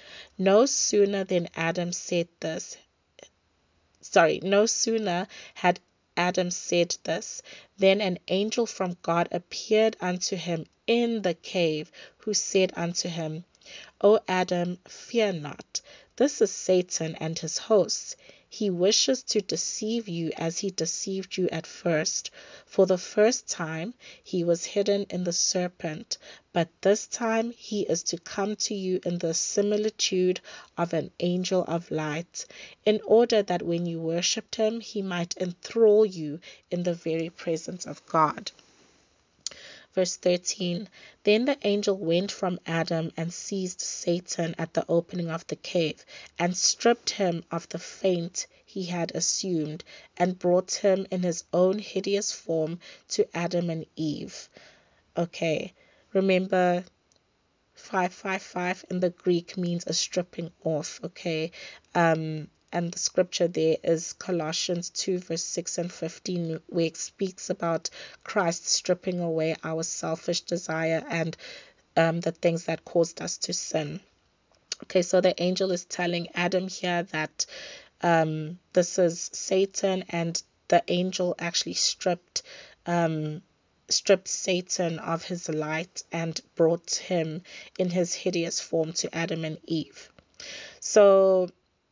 No sooner than Adam said this, sorry, no sooner had Adam said this, then an angel from God appeared unto him in the cave, who said unto him, O Adam, fear not. This is Satan and his hosts. He wishes to deceive you as he deceived you at first. For the first time he was hidden in the serpent, but this time he is to come to you in the similitude of an angel of light, in order that when you worshipped him, he might enthrall you in the very presence of God. Verse thirteen, then the angel went from Adam and seized Satan at the opening of the cave, and stripped him of the feint he had assumed, and brought him in his own hideous form to Adam and Eve. Okay, remember, five five five in the Greek means a stripping off, okay? Um, and the scripture there is Colossians two, verse six and fifteen, where it speaks about Christ stripping away our selfish desire and um, the things that caused us to sin. Okay, so the angel is telling Adam here that um, this is Satan, and the angel actually stripped um, stripped Satan of his light and brought him in his hideous form to Adam and Eve. So,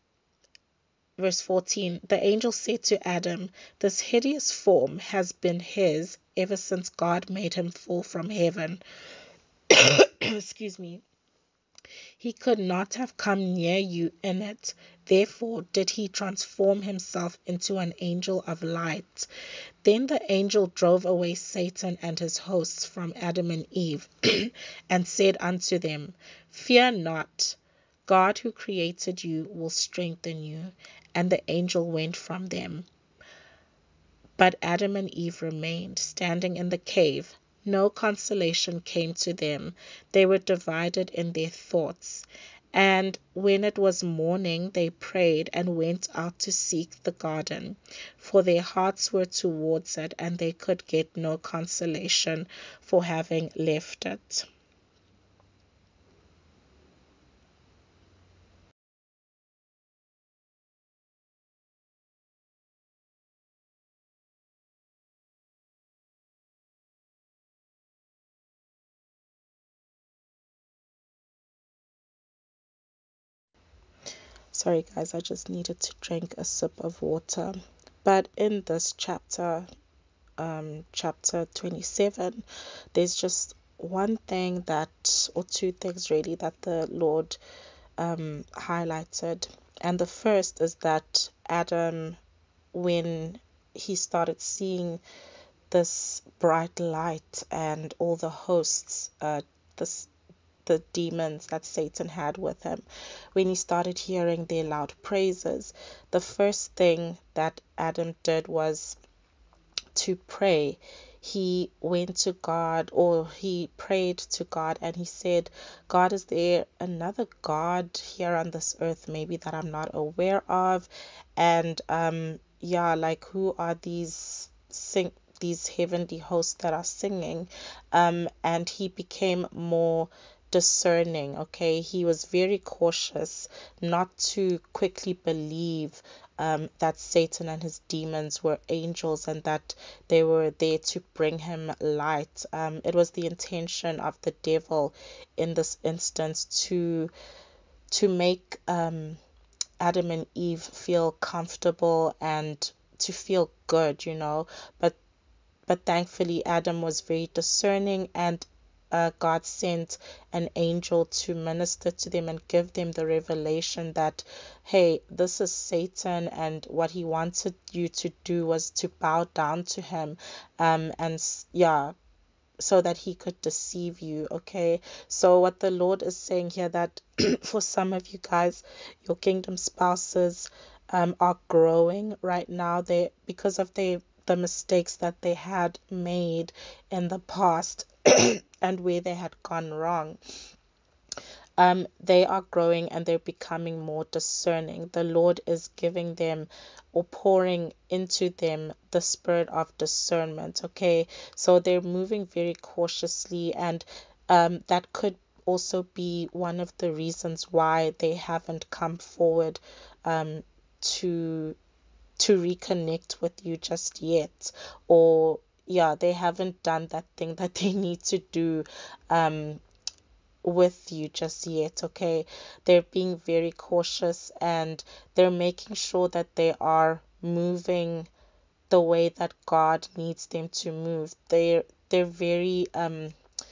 verse fourteen, the angel said to Adam, this hideous form has been his ever since God made him fall from heaven. Excuse me. He could not have come near you in it. Therefore did he transform himself into an angel of light. Then the angel drove away Satan and his hosts from Adam and Eve, and said unto them, fear not. God who created you will strengthen you. And the angel went from them. But Adam and Eve remained standing in the cave. No consolation came to them. They were divided in their thoughts. And when it was morning, they prayed and went out to seek the garden, for their hearts were towards it, and they could get no consolation for having left it. Sorry, guys, I just needed to drink a sip of water. But in this chapter, um, chapter twenty-seven, there's just one thing that, or two things really, that the Lord um, highlighted. And the first is that Adam, when he started seeing this bright light and all the hosts, uh, this the demons that Satan had with him, when he started hearing their loud praises, the first thing that Adam did was to pray. He went to God, or he prayed to God, and he said, God, is there another God here on this earth maybe that I'm not aware of? And um yeah, like, who are these sing these heavenly hosts that are singing? Um and he became more discerning. Okay, he was very cautious not to quickly believe um, that Satan and his demons were angels and that they were there to bring him light. Um, it was the intention of the devil in this instance to to make um, Adam and Eve feel comfortable and to feel good, you know. But but thankfully Adam was very discerning, and uh, God sent an angel to minister to them and give them the revelation that, hey, this is Satan, and what he wanted you to do was to bow down to him, um, and yeah, so that he could deceive you. Okay, so what the Lord is saying here, that for some of you guys, your kingdom spouses um, are growing right now. They, because of the the mistakes that they had made in the past and where they had gone wrong. Um, they are growing and they're becoming more discerning. The Lord is giving them, or pouring into them, the spirit of discernment. Okay, so they're moving very cautiously, and um, that could also be one of the reasons why they haven't come forward um, to to reconnect with you just yet, or yeah, they haven't done that thing that they need to do um with you just yet. Okay, they're being very cautious, and they're making sure that they are moving the way that God needs them to move. They're they're very um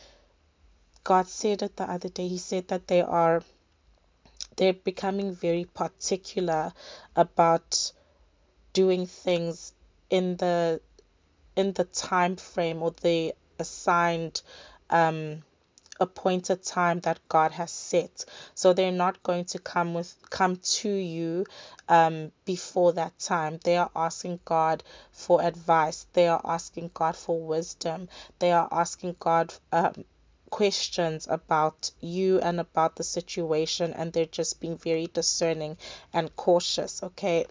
God said it the other day. He said that they are they're becoming very particular about doing things in the in the time frame, or the assigned um appointed time that God has set. So they're not going to come with come to you um before that time. They are asking God for advice. They are asking God for wisdom. They are asking God um questions about you and about the situation, and they're just being very discerning and cautious. Okay.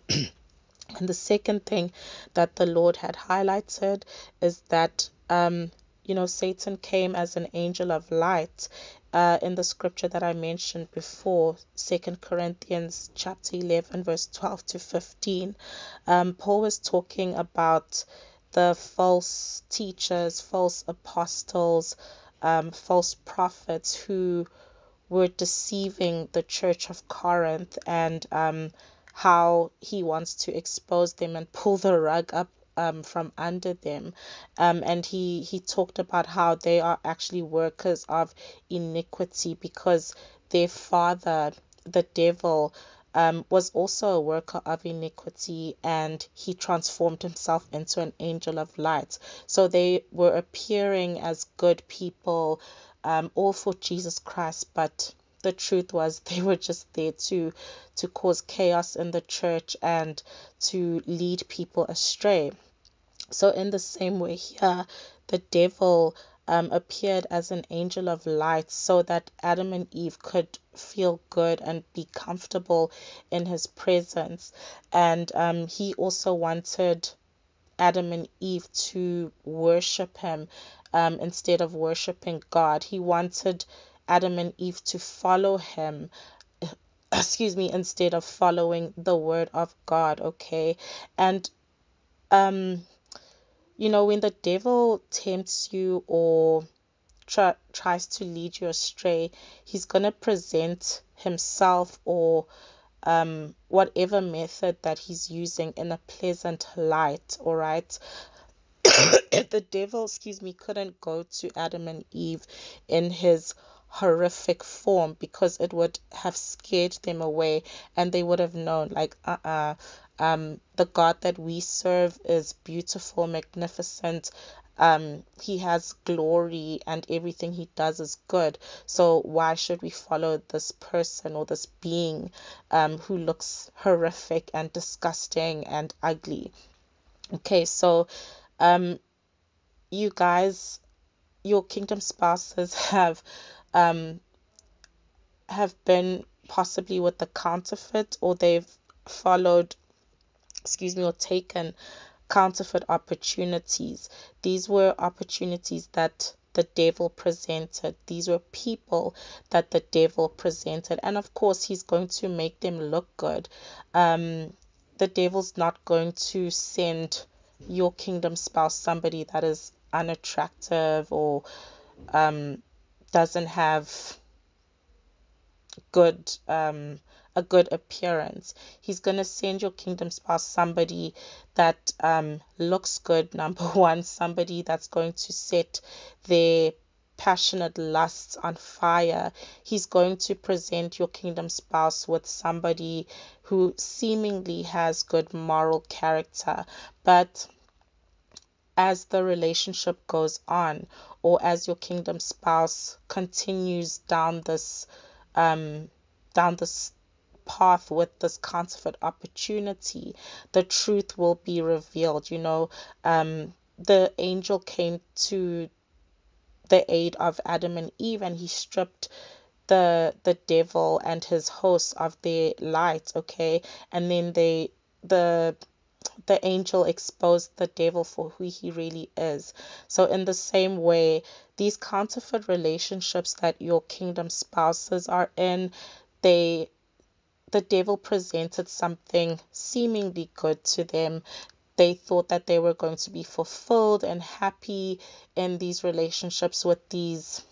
And the second thing that the Lord had highlighted is that, um, you know, Satan came as an angel of light. Uh, in the scripture that I mentioned before, Second Corinthians chapter eleven, verse twelve to fifteen, um, Paul was talking about the false teachers, false apostles, um, false prophets who were deceiving the church of Corinth, and um, how he wants to expose them and pull the rug up um, from under them. Um, and he, he talked about how they are actually workers of iniquity, because their father, the devil, um, was also a worker of iniquity, and he transformed himself into an angel of light. So they were appearing as good people, um, all for Jesus Christ, but the truth was they were just there to to cause chaos in the church and to lead people astray. So in the same way here, the devil um, appeared as an angel of light so that Adam and Eve could feel good and be comfortable in his presence. And um, he also wanted Adam and Eve to worship him um, instead of worshiping God. He wanted Adam and Eve to follow him, excuse me, instead of following the word of God. Okay. And um you know, when the devil tempts you, or try, tries to lead you astray, he's going to present himself, or um, whatever method that he's using, in a pleasant light. All right. The devil, excuse me, couldn't go to Adam and Eve in his horrific form, because it would have scared them away, and they would have known, like, uh-uh, um, the God that we serve is beautiful, magnificent. Um, he has glory, and everything he does is good. So why should we follow this person, or this being, um, who looks horrific and disgusting and ugly? Okay, so um, you guys, your kingdom spouses have um have been possibly with the counterfeit, or they've followed, excuse me, or taken counterfeit opportunities. These were opportunities that the devil presented. These were people that the devil presented. And of course, he's going to make them look good. Um, the devil's not going to send your kingdom spouse somebody that is unattractive, or um, doesn't have good um a good appearance. He's going to send your kingdom spouse somebody that um looks good, number one, somebody that's going to set their passionate lusts on fire. He's going to present your kingdom spouse with somebody who seemingly has good moral character, but as the relationship goes on, or as your kingdom spouse continues down this um down this path with this counterfeit opportunity, the truth will be revealed. You know, um the angel came to the aid of Adam and Eve, and he stripped the the devil and his hosts of their light. Okay. And then they the the angel exposed the devil for who he really is. So in the same way, these counterfeit relationships that your kingdom spouses are in, they the devil presented something seemingly good to them. They thought that they were going to be fulfilled and happy in these relationships with these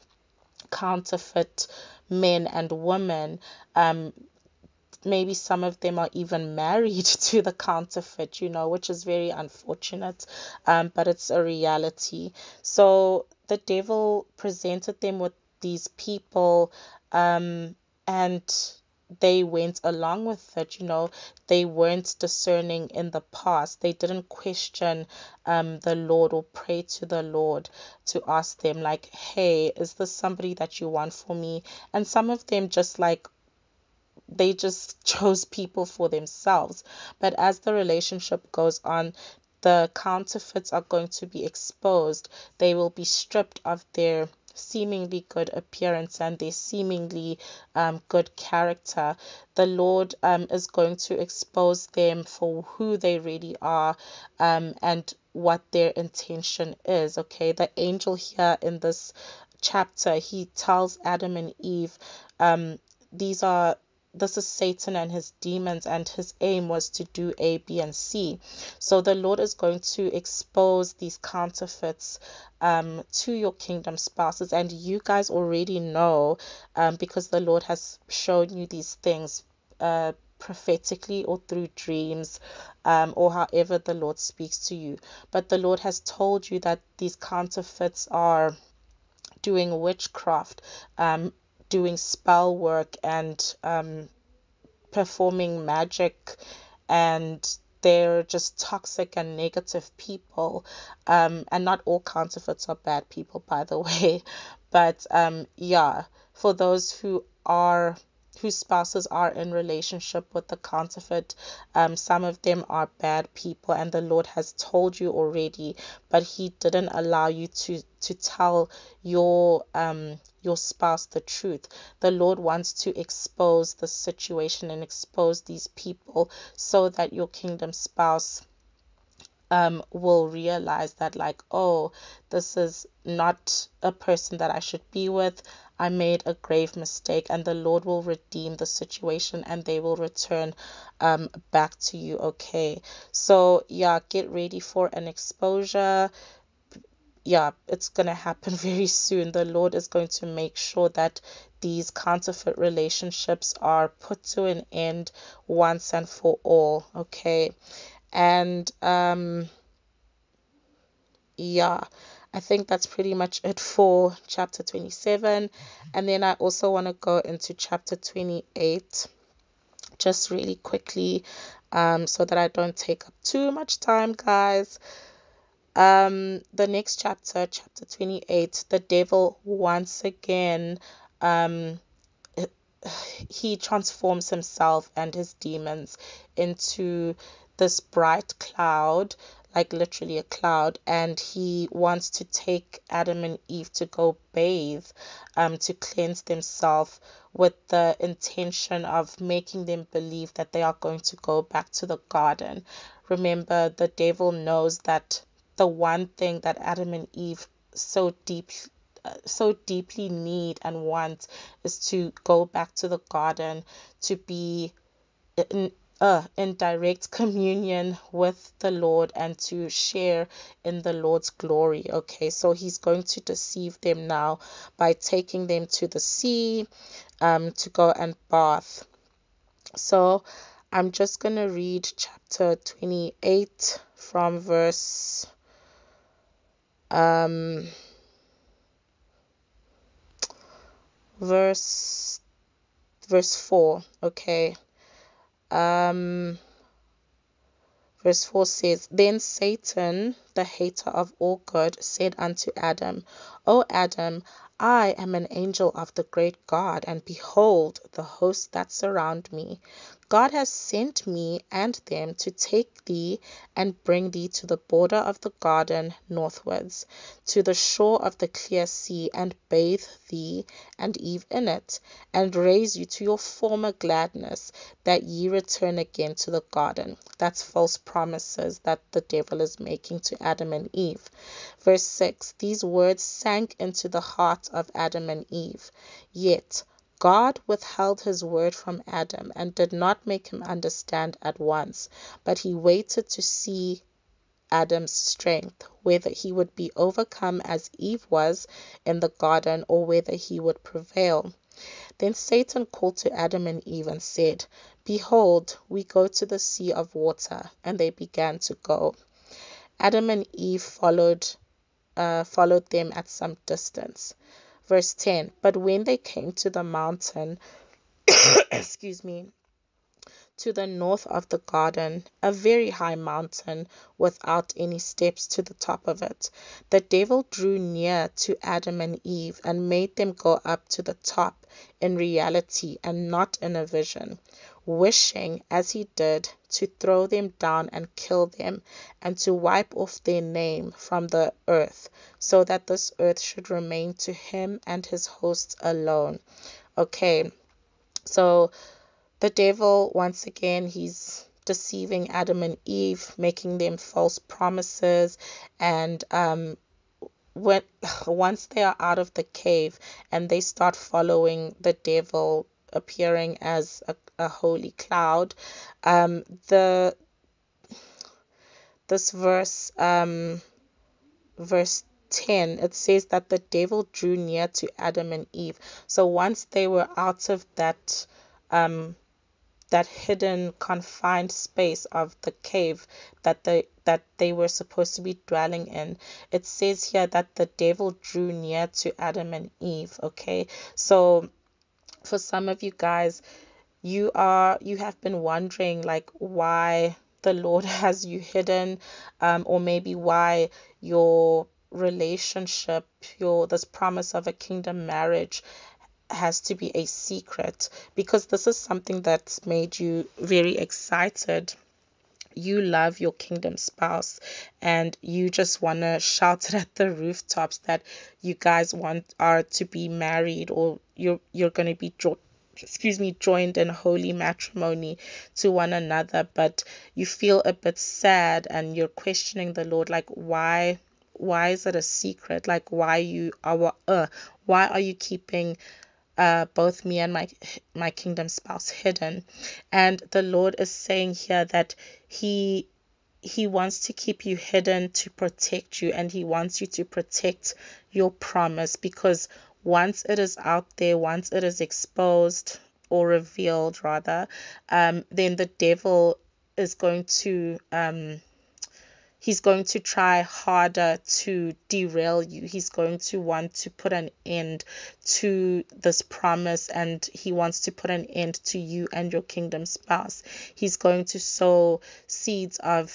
counterfeit men and women. Um, maybe some of them are even married to the counterfeit, you know, which is very unfortunate, um, but it's a reality. So the devil presented them with these people, um, and they went along with it. You know, they weren't discerning in the past. They didn't question um, the Lord or pray to the Lord to ask them, like, hey, is this somebody that you want for me? And some of them just like, they just chose people for themselves. But as the relationship goes on, the counterfeits are going to be exposed. They will be stripped of their seemingly good appearance and their seemingly um, good character. The Lord um, is going to expose them for who they really are, um, and what their intention is. Okay, the angel here in this chapter, he tells Adam and Eve, um, these are this is Satan and his demons, and his aim was to do A, B, and C. So the Lord is going to expose these counterfeits um, to your kingdom spouses, and you guys already know, um, because the Lord has shown you these things uh, prophetically or through dreams, um, or however the Lord speaks to you. But the Lord has told you that these counterfeits are doing witchcraft, um, doing spell work, and um, performing magic, and they're just toxic and negative people. Um, and not all counterfeits are bad people, by the way. But um, yeah, for those who are whose spouses are in relationship with the counterfeit, um, some of them are bad people, and the Lord has told you already, but he didn't allow you to to tell your um your spouse the truth. The Lord wants to expose the situation and expose these people so that your kingdom spouse um, will realize that, like, oh, this is not a person that I should be with. I made a grave mistake, and the Lord will redeem the situation, and they will return um, back to you. Okay, so yeah, get ready for an exposure. Yeah, it's going to happen very soon. The Lord is going to make sure that these counterfeit relationships are put to an end once and for all. Okay, and um yeah, I think that's pretty much it for chapter twenty-seven. And then I also want to go into chapter twenty-eight just really quickly, um so that I don't take up too much time, guys. Um the next chapter, chapter twenty-eight, the devil once again, um he transforms himself and his demons into this bright cloud, like literally a cloud, and he wants to take Adam and Eve to go bathe, um, to cleanse themselves, with the intention of making them believe that they are going to go back to the garden. Remember, the devil knows that the one thing that Adam and Eve so deep uh, so deeply need and want is to go back to the garden, to be in, uh, in direct communion with the Lord, and to share in the Lord's glory. Okay, so he's going to deceive them now by taking them to the sea, um, to go and bath. So I'm just going to read chapter twenty-eight from verse um verse verse four. Okay. Um Verse four says, Then Satan, the hater of all good, said unto Adam, O Adam, I am an angel of the great God, and behold the hosts that surround me. God has sent me and them to take thee and bring thee to the border of the garden northwards, to the shore of the clear sea, and bathe thee and Eve in it, and raise you to your former gladness, that ye return again to the garden. That's false promises that the devil is making to Adam and Eve. Verse six, these words sank into the heart of Adam and Eve. Yet God withheld his word from Adam and did not make him understand at once, but he waited to see Adam's strength, whether he would be overcome as Eve was in the garden, or whether he would prevail. Then Satan called to Adam and Eve and said, Behold, we go to the sea of water. And they began to go. Adam and Eve followed, uh, followed them at some distance. Verse ten, but when they came to the mountain, excuse me, to the north of the garden, a very high mountain without any steps to the top of it, the devil drew near to Adam and Eve and made them go up to the top in reality and not in a vision, wishing, as he did, to throw them down and kill them, and to wipe off their name from the earth, so that this earth should remain to him and his hosts alone. Okay, so the devil, once again, he's deceiving Adam and Eve, making them false promises, and um, when once they are out of the cave and they start following the devil, appearing as a, a holy cloud, um, the this verse, um, verse ten, it says that the devil drew near to Adam and Eve. So once they were out of that, um, that hidden, confined space of the cave that they that they were supposed to be dwelling in, it says here that the devil drew near to Adam and Eve. Okay, so for some of you guys, you are you have been wondering like why the Lord has you hidden, um, or maybe why your relationship, your this promise of a kingdom marriage has to be a secret, because this is something that's made you very excited. You love your kingdom spouse and you just want to shout it at the rooftops that you guys want are to be married, or you're you're going to be jo- excuse me joined in holy matrimony to one another, but you feel a bit sad and you're questioning the Lord, like why why is it a secret? Like why you are uh why are you keeping uh, both me and my my kingdom spouse hidden? And the Lord is saying here that he he wants to keep you hidden to protect you, and he wants you to protect your promise, because once it is out there, once it is exposed or revealed rather, um, then the devil is going to um he's going to try harder to derail you. He's going to want to put an end to this promise, and he wants to put an end to you and your kingdom spouse. He's going to sow seeds of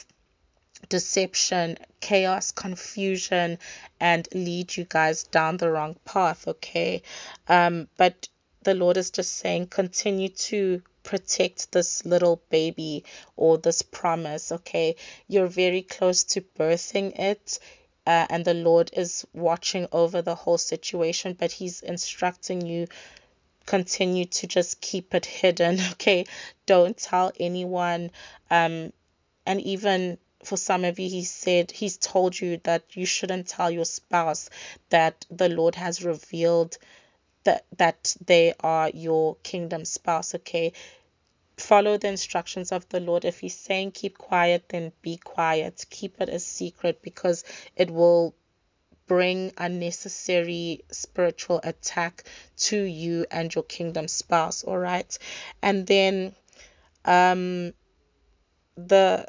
deception, chaos, confusion, and lead you guys down the wrong path. Okay, um, but the Lord is just saying, continue to protect this little baby or this promise. Okay, you're very close to birthing it. Uh, and the Lord is watching over the whole situation, but he's instructing you, continue to just keep it hidden. Okay, don't tell anyone. Um, and even for some of you, he said, he's told you that you shouldn't tell your spouse that the Lord has revealed that that they are your kingdom spouse. Okay, follow the instructions of the Lord. If he's saying keep quiet, then be quiet. Keep it a secret, because it will bring unnecessary spiritual attack to you and your kingdom spouse. All right, and then um the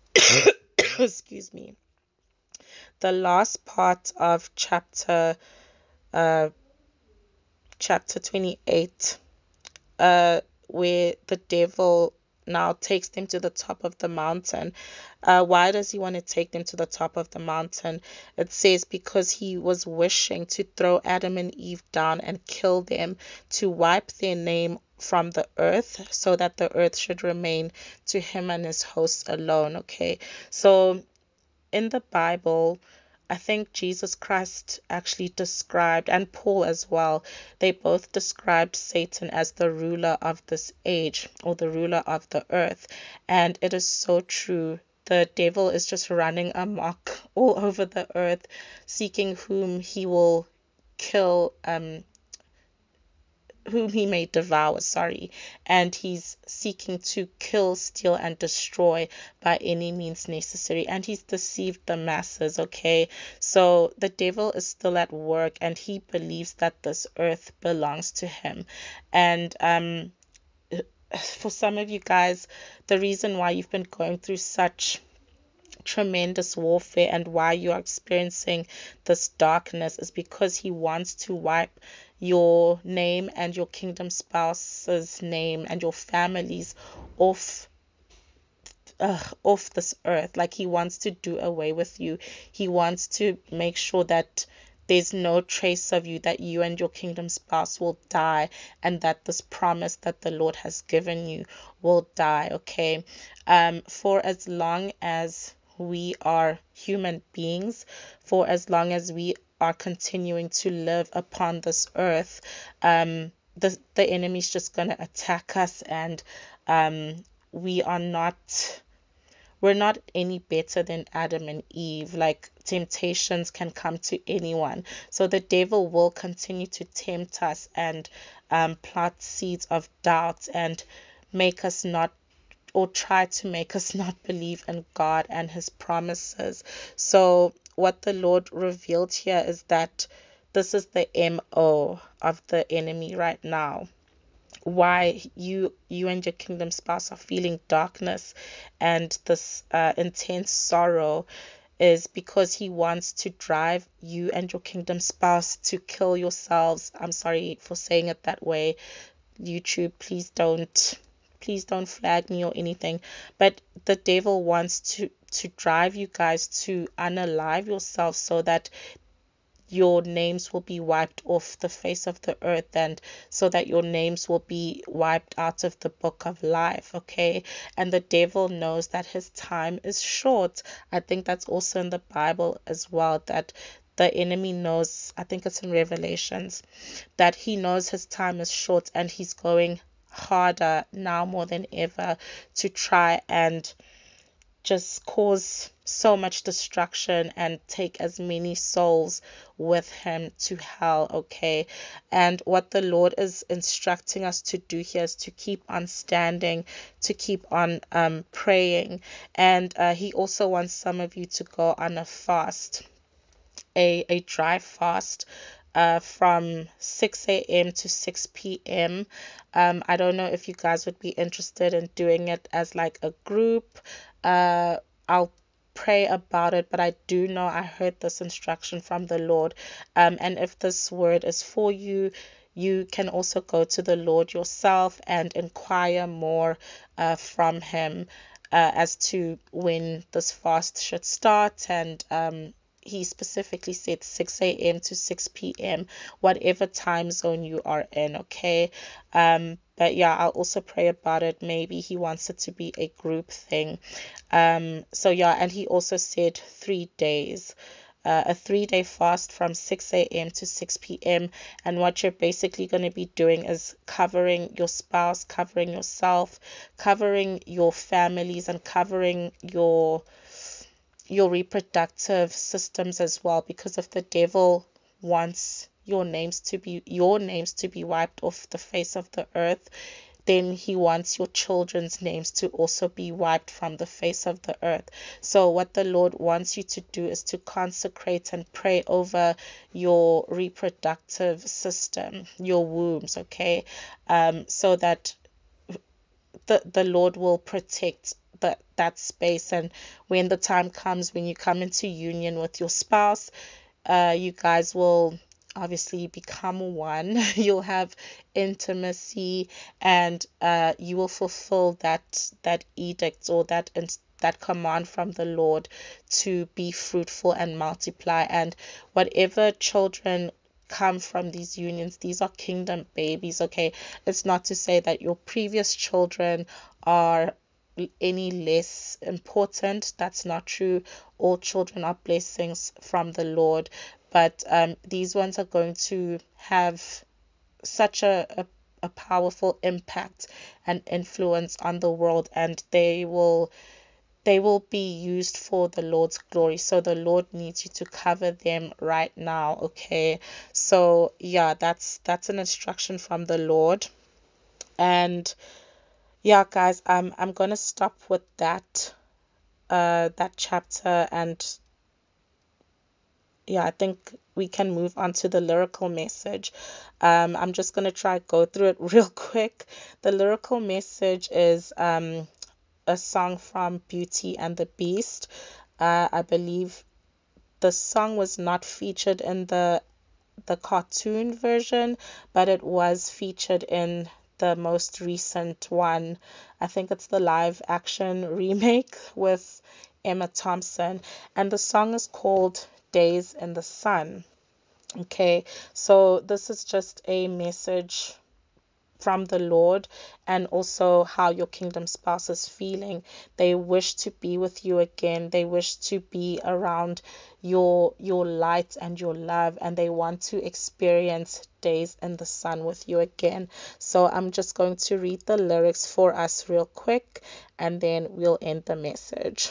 excuse me the last part of chapter uh chapter twenty-eight, uh where the devil now takes them to the top of the mountain. Uh, why does he want to take them to the top of the mountain? It says because he was wishing to throw Adam and Eve down and kill them, to wipe their name from the earth, so that the earth should remain to him and his hosts alone. Okay, so in the Bible, I think Jesus Christ actually described, and Paul as well, they both described Satan as the ruler of this age, or the ruler of the earth. And it is so true. The devil is just running amok all over the earth, seeking whom he will kill, um, whom he may devour, sorry, and he's seeking to kill, steal, and destroy by any means necessary, and he's deceived the masses, okay? So the devil is still at work, and he believes that this earth belongs to him. And um, for some of you guys, the reason why you've been going through such tremendous warfare and why you are experiencing this darkness is because he wants to wipe your name and your kingdom spouse's name and your families off uh, off this earth. Like, he wants to do away with you. He wants to make sure that there's no trace of you, that you and your kingdom spouse will die, and that this promise that the Lord has given you will die, okay? Um, for as long as we are human beings, for as long as we are continuing to live upon this earth, um, the, the enemy's just going to attack us, and um, we are not we're not any better than Adam and Eve. Like, temptations can come to anyone. So the devil will continue to tempt us and um, plant seeds of doubt and make us not, or try to make us not believe in God and his promises. So what the Lord revealed here is that this is the M O of the enemy right now. Why you you and your kingdom spouse are feeling darkness and this uh, intense sorrow is because he wants to drive you and your kingdom spouse to kill yourselves. I'm sorry for saying it that way, YouTube. Please don't please don't flag me or anything. But the devil wants to to drive you guys to unalive yourselves so that your names will be wiped off the face of the earth, and so that your names will be wiped out of the book of life, okay? And the devil knows that his time is short. I think that's also in the Bible as well, that the enemy knows, I think it's in Revelations, that he knows his time is short, and he's going harder now more than ever to try and just cause so much destruction and take as many souls with him to hell, okay? And what the Lord is instructing us to do here is to keep on standing, to keep on um, praying. And uh, he also wants some of you to go on a fast, a, a dry fast, uh, from six a.m. to six p.m. Um, I don't know if you guys would be interested in doing it as like a group. Uh, I'll pray about it, but I do know I heard this instruction from the Lord. Um, and if this word is for you, you can also go to the Lord yourself and inquire more uh, from him uh, as to when this fast should start. And um, he specifically said six a.m. to six p.m., whatever time zone you are in, okay? Um, but yeah, I'll also pray about it. Maybe he wants it to be a group thing. Um, so yeah, and he also said three days. Uh, a three-day fast from six a.m. to six p.m. And what you're basically going to be doing is covering your spouse, covering yourself, covering your families, and covering your your reproductive systems as well, because if the devil wants your names to be your names to be wiped off the face of the earth, then he wants your children's names to also be wiped from the face of the earth. So what the Lord wants you to do is to consecrate and pray over your reproductive system, your wombs, okay? Um, so that the, the Lord will protect the, that space. And when the time comes, when you come into union with your spouse, uh, you guys will obviously become one. You'll have intimacy, and uh, you will fulfill that that edict, or that that command from the Lord to be fruitful and multiply. And whatever children come from these unions, these are kingdom babies, okay? It's not to say that your previous children are any less important. That's not true. All children are blessings from the Lord, but um, these ones are going to have such a, a, a powerful impact and influence on the world, and they will they will be used for the Lord's glory. So the Lord needs you to cover them right now, okay? So yeah, that's that's an instruction from the Lord. And yeah, guys, I'm I'm gonna stop with that uh that chapter. And yeah, I think we can move on to the lyrical message. Um, I'm just gonna try go through it real quick. The lyrical message is um a song from Beauty and the Beast. Uh, I believe the song was not featured in the the cartoon version, but it was featured in the most recent one. I think it's the live action remake with Emma Thompson, and the song is called Days in the Sun. Okay, so this is just a message from the Lord, and also how your kingdom spouse is feeling. They wish to be with you again. They wish to be around your your light and your love, and they want to experience days in the sun with you again. So I'm just going to read the lyrics for us real quick, and then we'll end the message.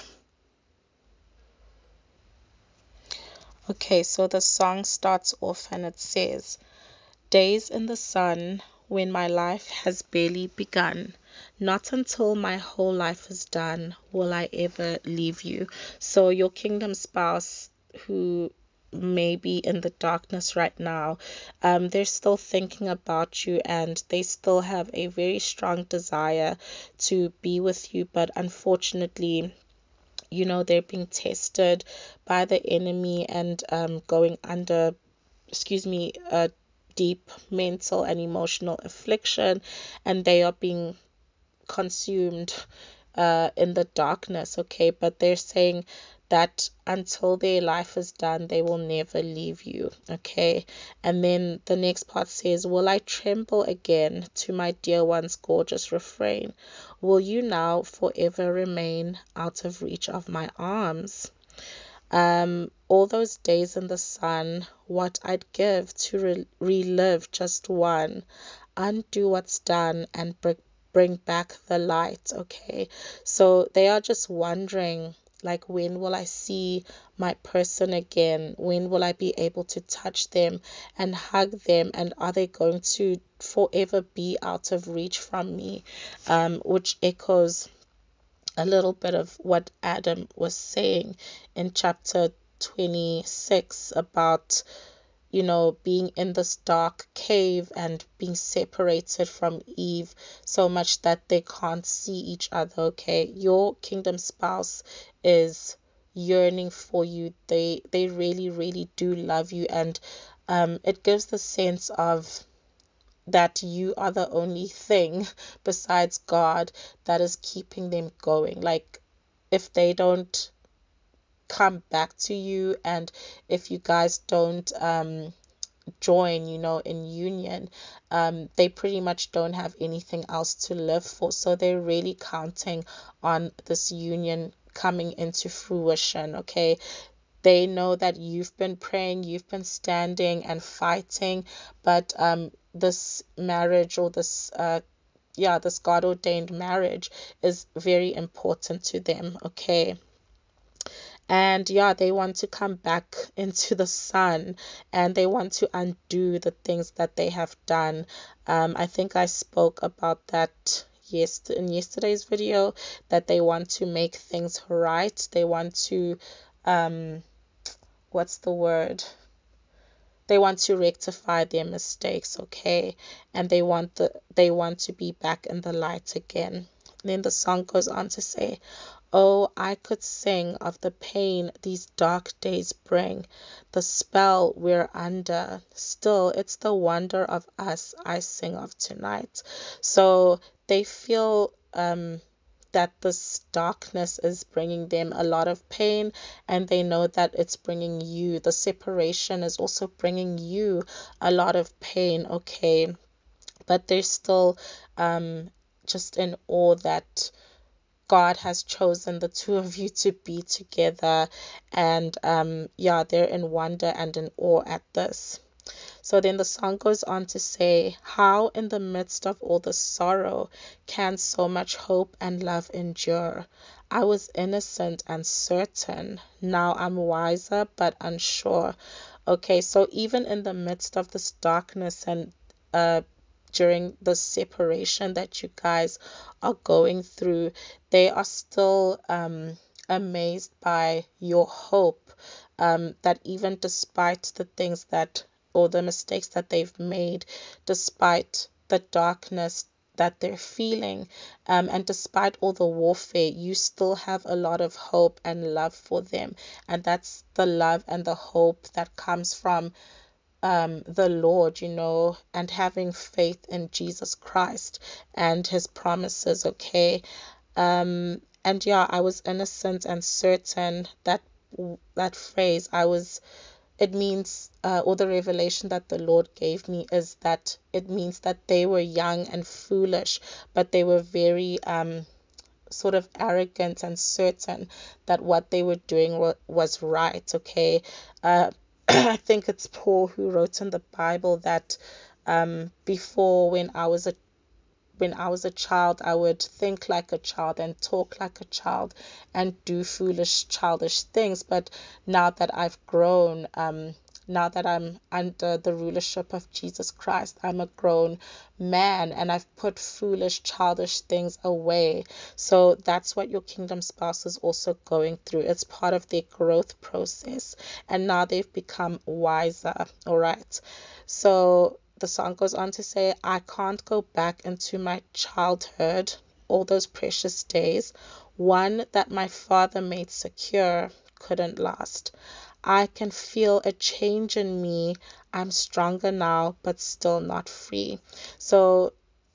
Okay, so the song starts off and it says, Days in the sun when my life has barely begun. Not until my whole life is done will I ever leave you. So your kingdom spouse who may be in the darkness right now, um, they're still thinking about you, and they still have a very strong desire to be with you, but unfortunately, you know, they're being tested by the enemy, and um, going under, excuse me, a deep mental and emotional affliction, and they are being consumed uh, in the darkness, okay? But they're saying that until their life is done, they will never leave you, okay? And then the next part says, Will I tremble again to my dear one's gorgeous refrain? Will you now forever remain out of reach of my arms? Um, all those days in the sun, what I'd give to re- relive just one, undo what's done and br- bring back the light. Okay, so they are just wondering, like, when will I see my person again? When will I be able to touch them and hug them? And are they going to forever be out of reach from me? Um, which echoes a little bit of what Adam was saying in chapter twenty-six about, you know, being in this dark cave and being separated from Eve so much that they can't see each other. Okay, your kingdom spouse is yearning for you. They they really, really do love you, and um, it gives the sense of that you are the only thing besides God that is keeping them going. Like, if they don't come back to you, and if you guys don't um join, you know, in union, um they pretty much don't have anything else to live for. So they're really counting on this union coming into fruition, okay? They know that you've been praying, you've been standing and fighting, but um, this marriage, or this, uh, yeah, this God ordained marriage is very important to them, okay? And yeah, they want to come back into the sun, and they want to undo the things that they have done. Um, I think I spoke about that yes in yesterday's video, that they want to make things right. They want to um what's the word? They want to rectify their mistakes, okay? And they want the they want to be back in the light again. And then the song goes on to say, Oh, I could sing of the pain these dark days bring, the spell we're under. Still, it's the wonder of us I sing of tonight. So they feel um that this darkness is bringing them a lot of pain, and they know that it's bringing you, the separation is also bringing you a lot of pain, okay? But they're still um just in awe that God has chosen the two of you to be together, and um yeah, they're in wonder and in awe at this. So then the song goes on to say, how in the midst of all the sorrow can so much hope and love endure? I was innocent and certain. Now I'm wiser but unsure. Okay, so even in the midst of this darkness and uh, during the separation that you guys are going through, they are still um, amazed by your hope. Um, that even despite the things that, or the mistakes that they've made, despite the darkness that they're feeling, um, and despite all the warfare, you still have a lot of hope and love for them. And that's the love and the hope that comes from um, the Lord, you know, and having faith in Jesus Christ and his promises, okay? Um, and yeah, I was innocent and certain. That that phrase, I was, it means, uh, or the revelation that the Lord gave me is that it means that they were young and foolish, but they were very um, sort of arrogant and certain that what they were doing wa- was right, okay? Uh, I think it's Paul who wrote in the Bible that um, before, when I was a when I was a child, I would think like a child and talk like a child and do foolish, childish things. But now that I've grown, um, now that I'm under the rulership of Jesus Christ, I'm a grown man and I've put foolish, childish things away. So that's what your kingdom spouse is also going through. It's part of their growth process. And now they've become wiser. All right. So the song goes on to say, I can't go back into my childhood, all those precious days. One that my father made secure couldn't last. I can feel a change in me. I'm stronger now, but still not free. So,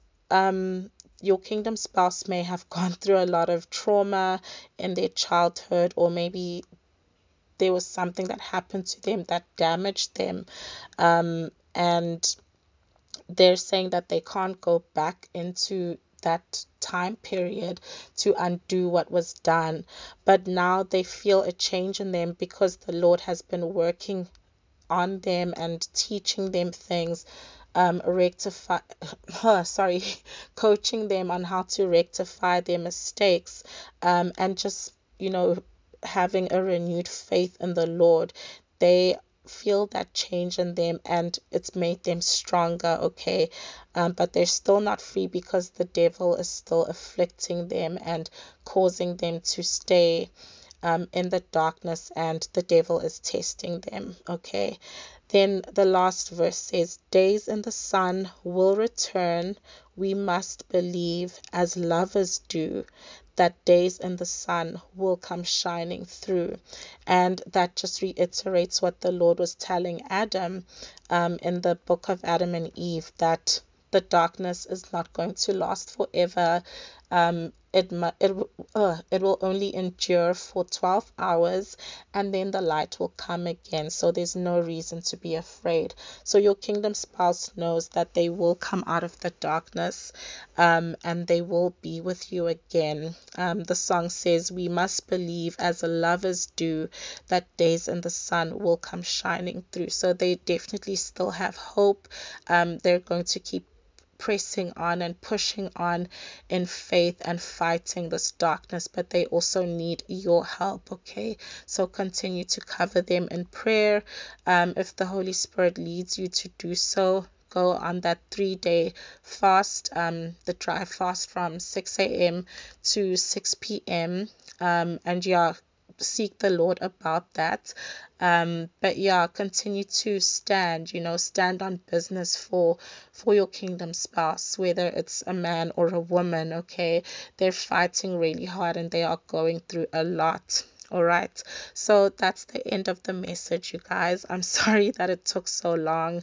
um, your kingdom spouse may have gone through a lot of trauma in their childhood, or maybe there was something that happened to them that damaged them. Um, and they're saying that they can't go back into that time period to undo what was done. But now they feel a change in them because the Lord has been working on them and teaching them things, um, rectify, sorry, coaching them on how to rectify their mistakes, um, and just, you know, having a renewed faith in the Lord. They feel that change in them and it's made them stronger, okay? Um, but they're still not free because the devil is still afflicting them and causing them to stay um, in the darkness, and the devil is testing them, okay? Then the last verse says, days in the sun will return. We must believe as lovers do that days in the sun will come shining through. And that just reiterates what the Lord was telling Adam um, in the book of Adam and Eve, that the darkness is not going to last forever. Um, it, it, uh, it will only endure for twelve hours and then the light will come again. So there's no reason to be afraid. So your kingdom spouse knows that they will come out of the darkness um, and they will be with you again. Um, the song says, we must believe as lovers do that days in the sun will come shining through. So they definitely still have hope. Um, they're going to keep pressing on and pushing on in faith and fighting this darkness, but they also need your help, okay? So continue to cover them in prayer. Um, if the Holy Spirit leads you to do so, go on that three-day fast, um, the dry fast from six a.m. to six p.m. Um, and yeah, seek the Lord about that. Um, but yeah, continue to stand, you know, stand on business for for your kingdom spouse, whether it's a man or a woman, okay? They're fighting really hard and they are going through a lot. All right. So that's the end of the message, you guys. I'm sorry that it took so long.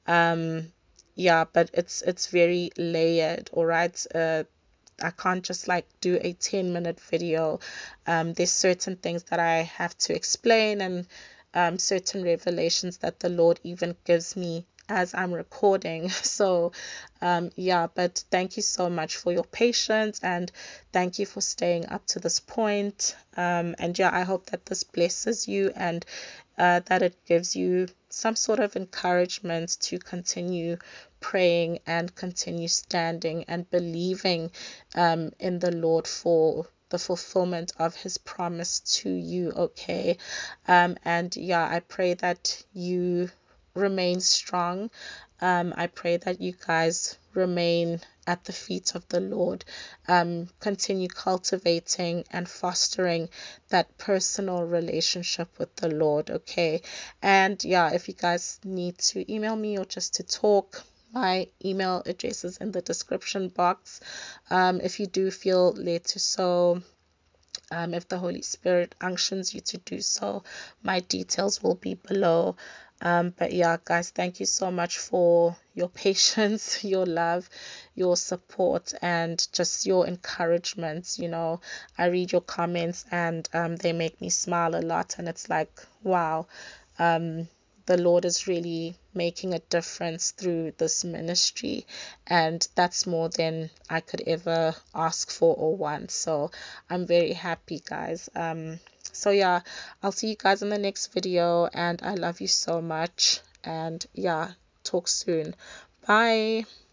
Um, yeah, but it's it's very layered, all right? Uh I can't just like do a ten minute video. Um, there's certain things that I have to explain, and um, certain revelations that the Lord even gives me as I'm recording. So, um, yeah, but thank you so much for your patience and thank you for staying up to this point. Um, and yeah, I hope that this blesses you and uh, that it gives you some sort of encouragement to continue praying and continue standing and believing um, in the Lord for the fulfillment of his promise to you, okay? Um, and yeah, I pray that you remain strong. Um, I pray that you guys remain at the feet of the Lord, um, continue cultivating and fostering that personal relationship with the Lord, okay? And yeah, if you guys need to email me or just to talk, my email address is in the description box. Um, if you do feel led to so, um, if the Holy Spirit unctions you to do so, my details will be below. Um, but yeah, guys, thank you so much for your patience, your love, your support, and just your encouragement. You know, I read your comments and um, they make me smile a lot. And it's like, wow, um, the Lord is really making a difference through this ministry, and that's more than I could ever ask for or want. So I'm very happy, guys. Um, so yeah, I'll see you guys in the next video, and I love you so much. And yeah, talk soon. Bye.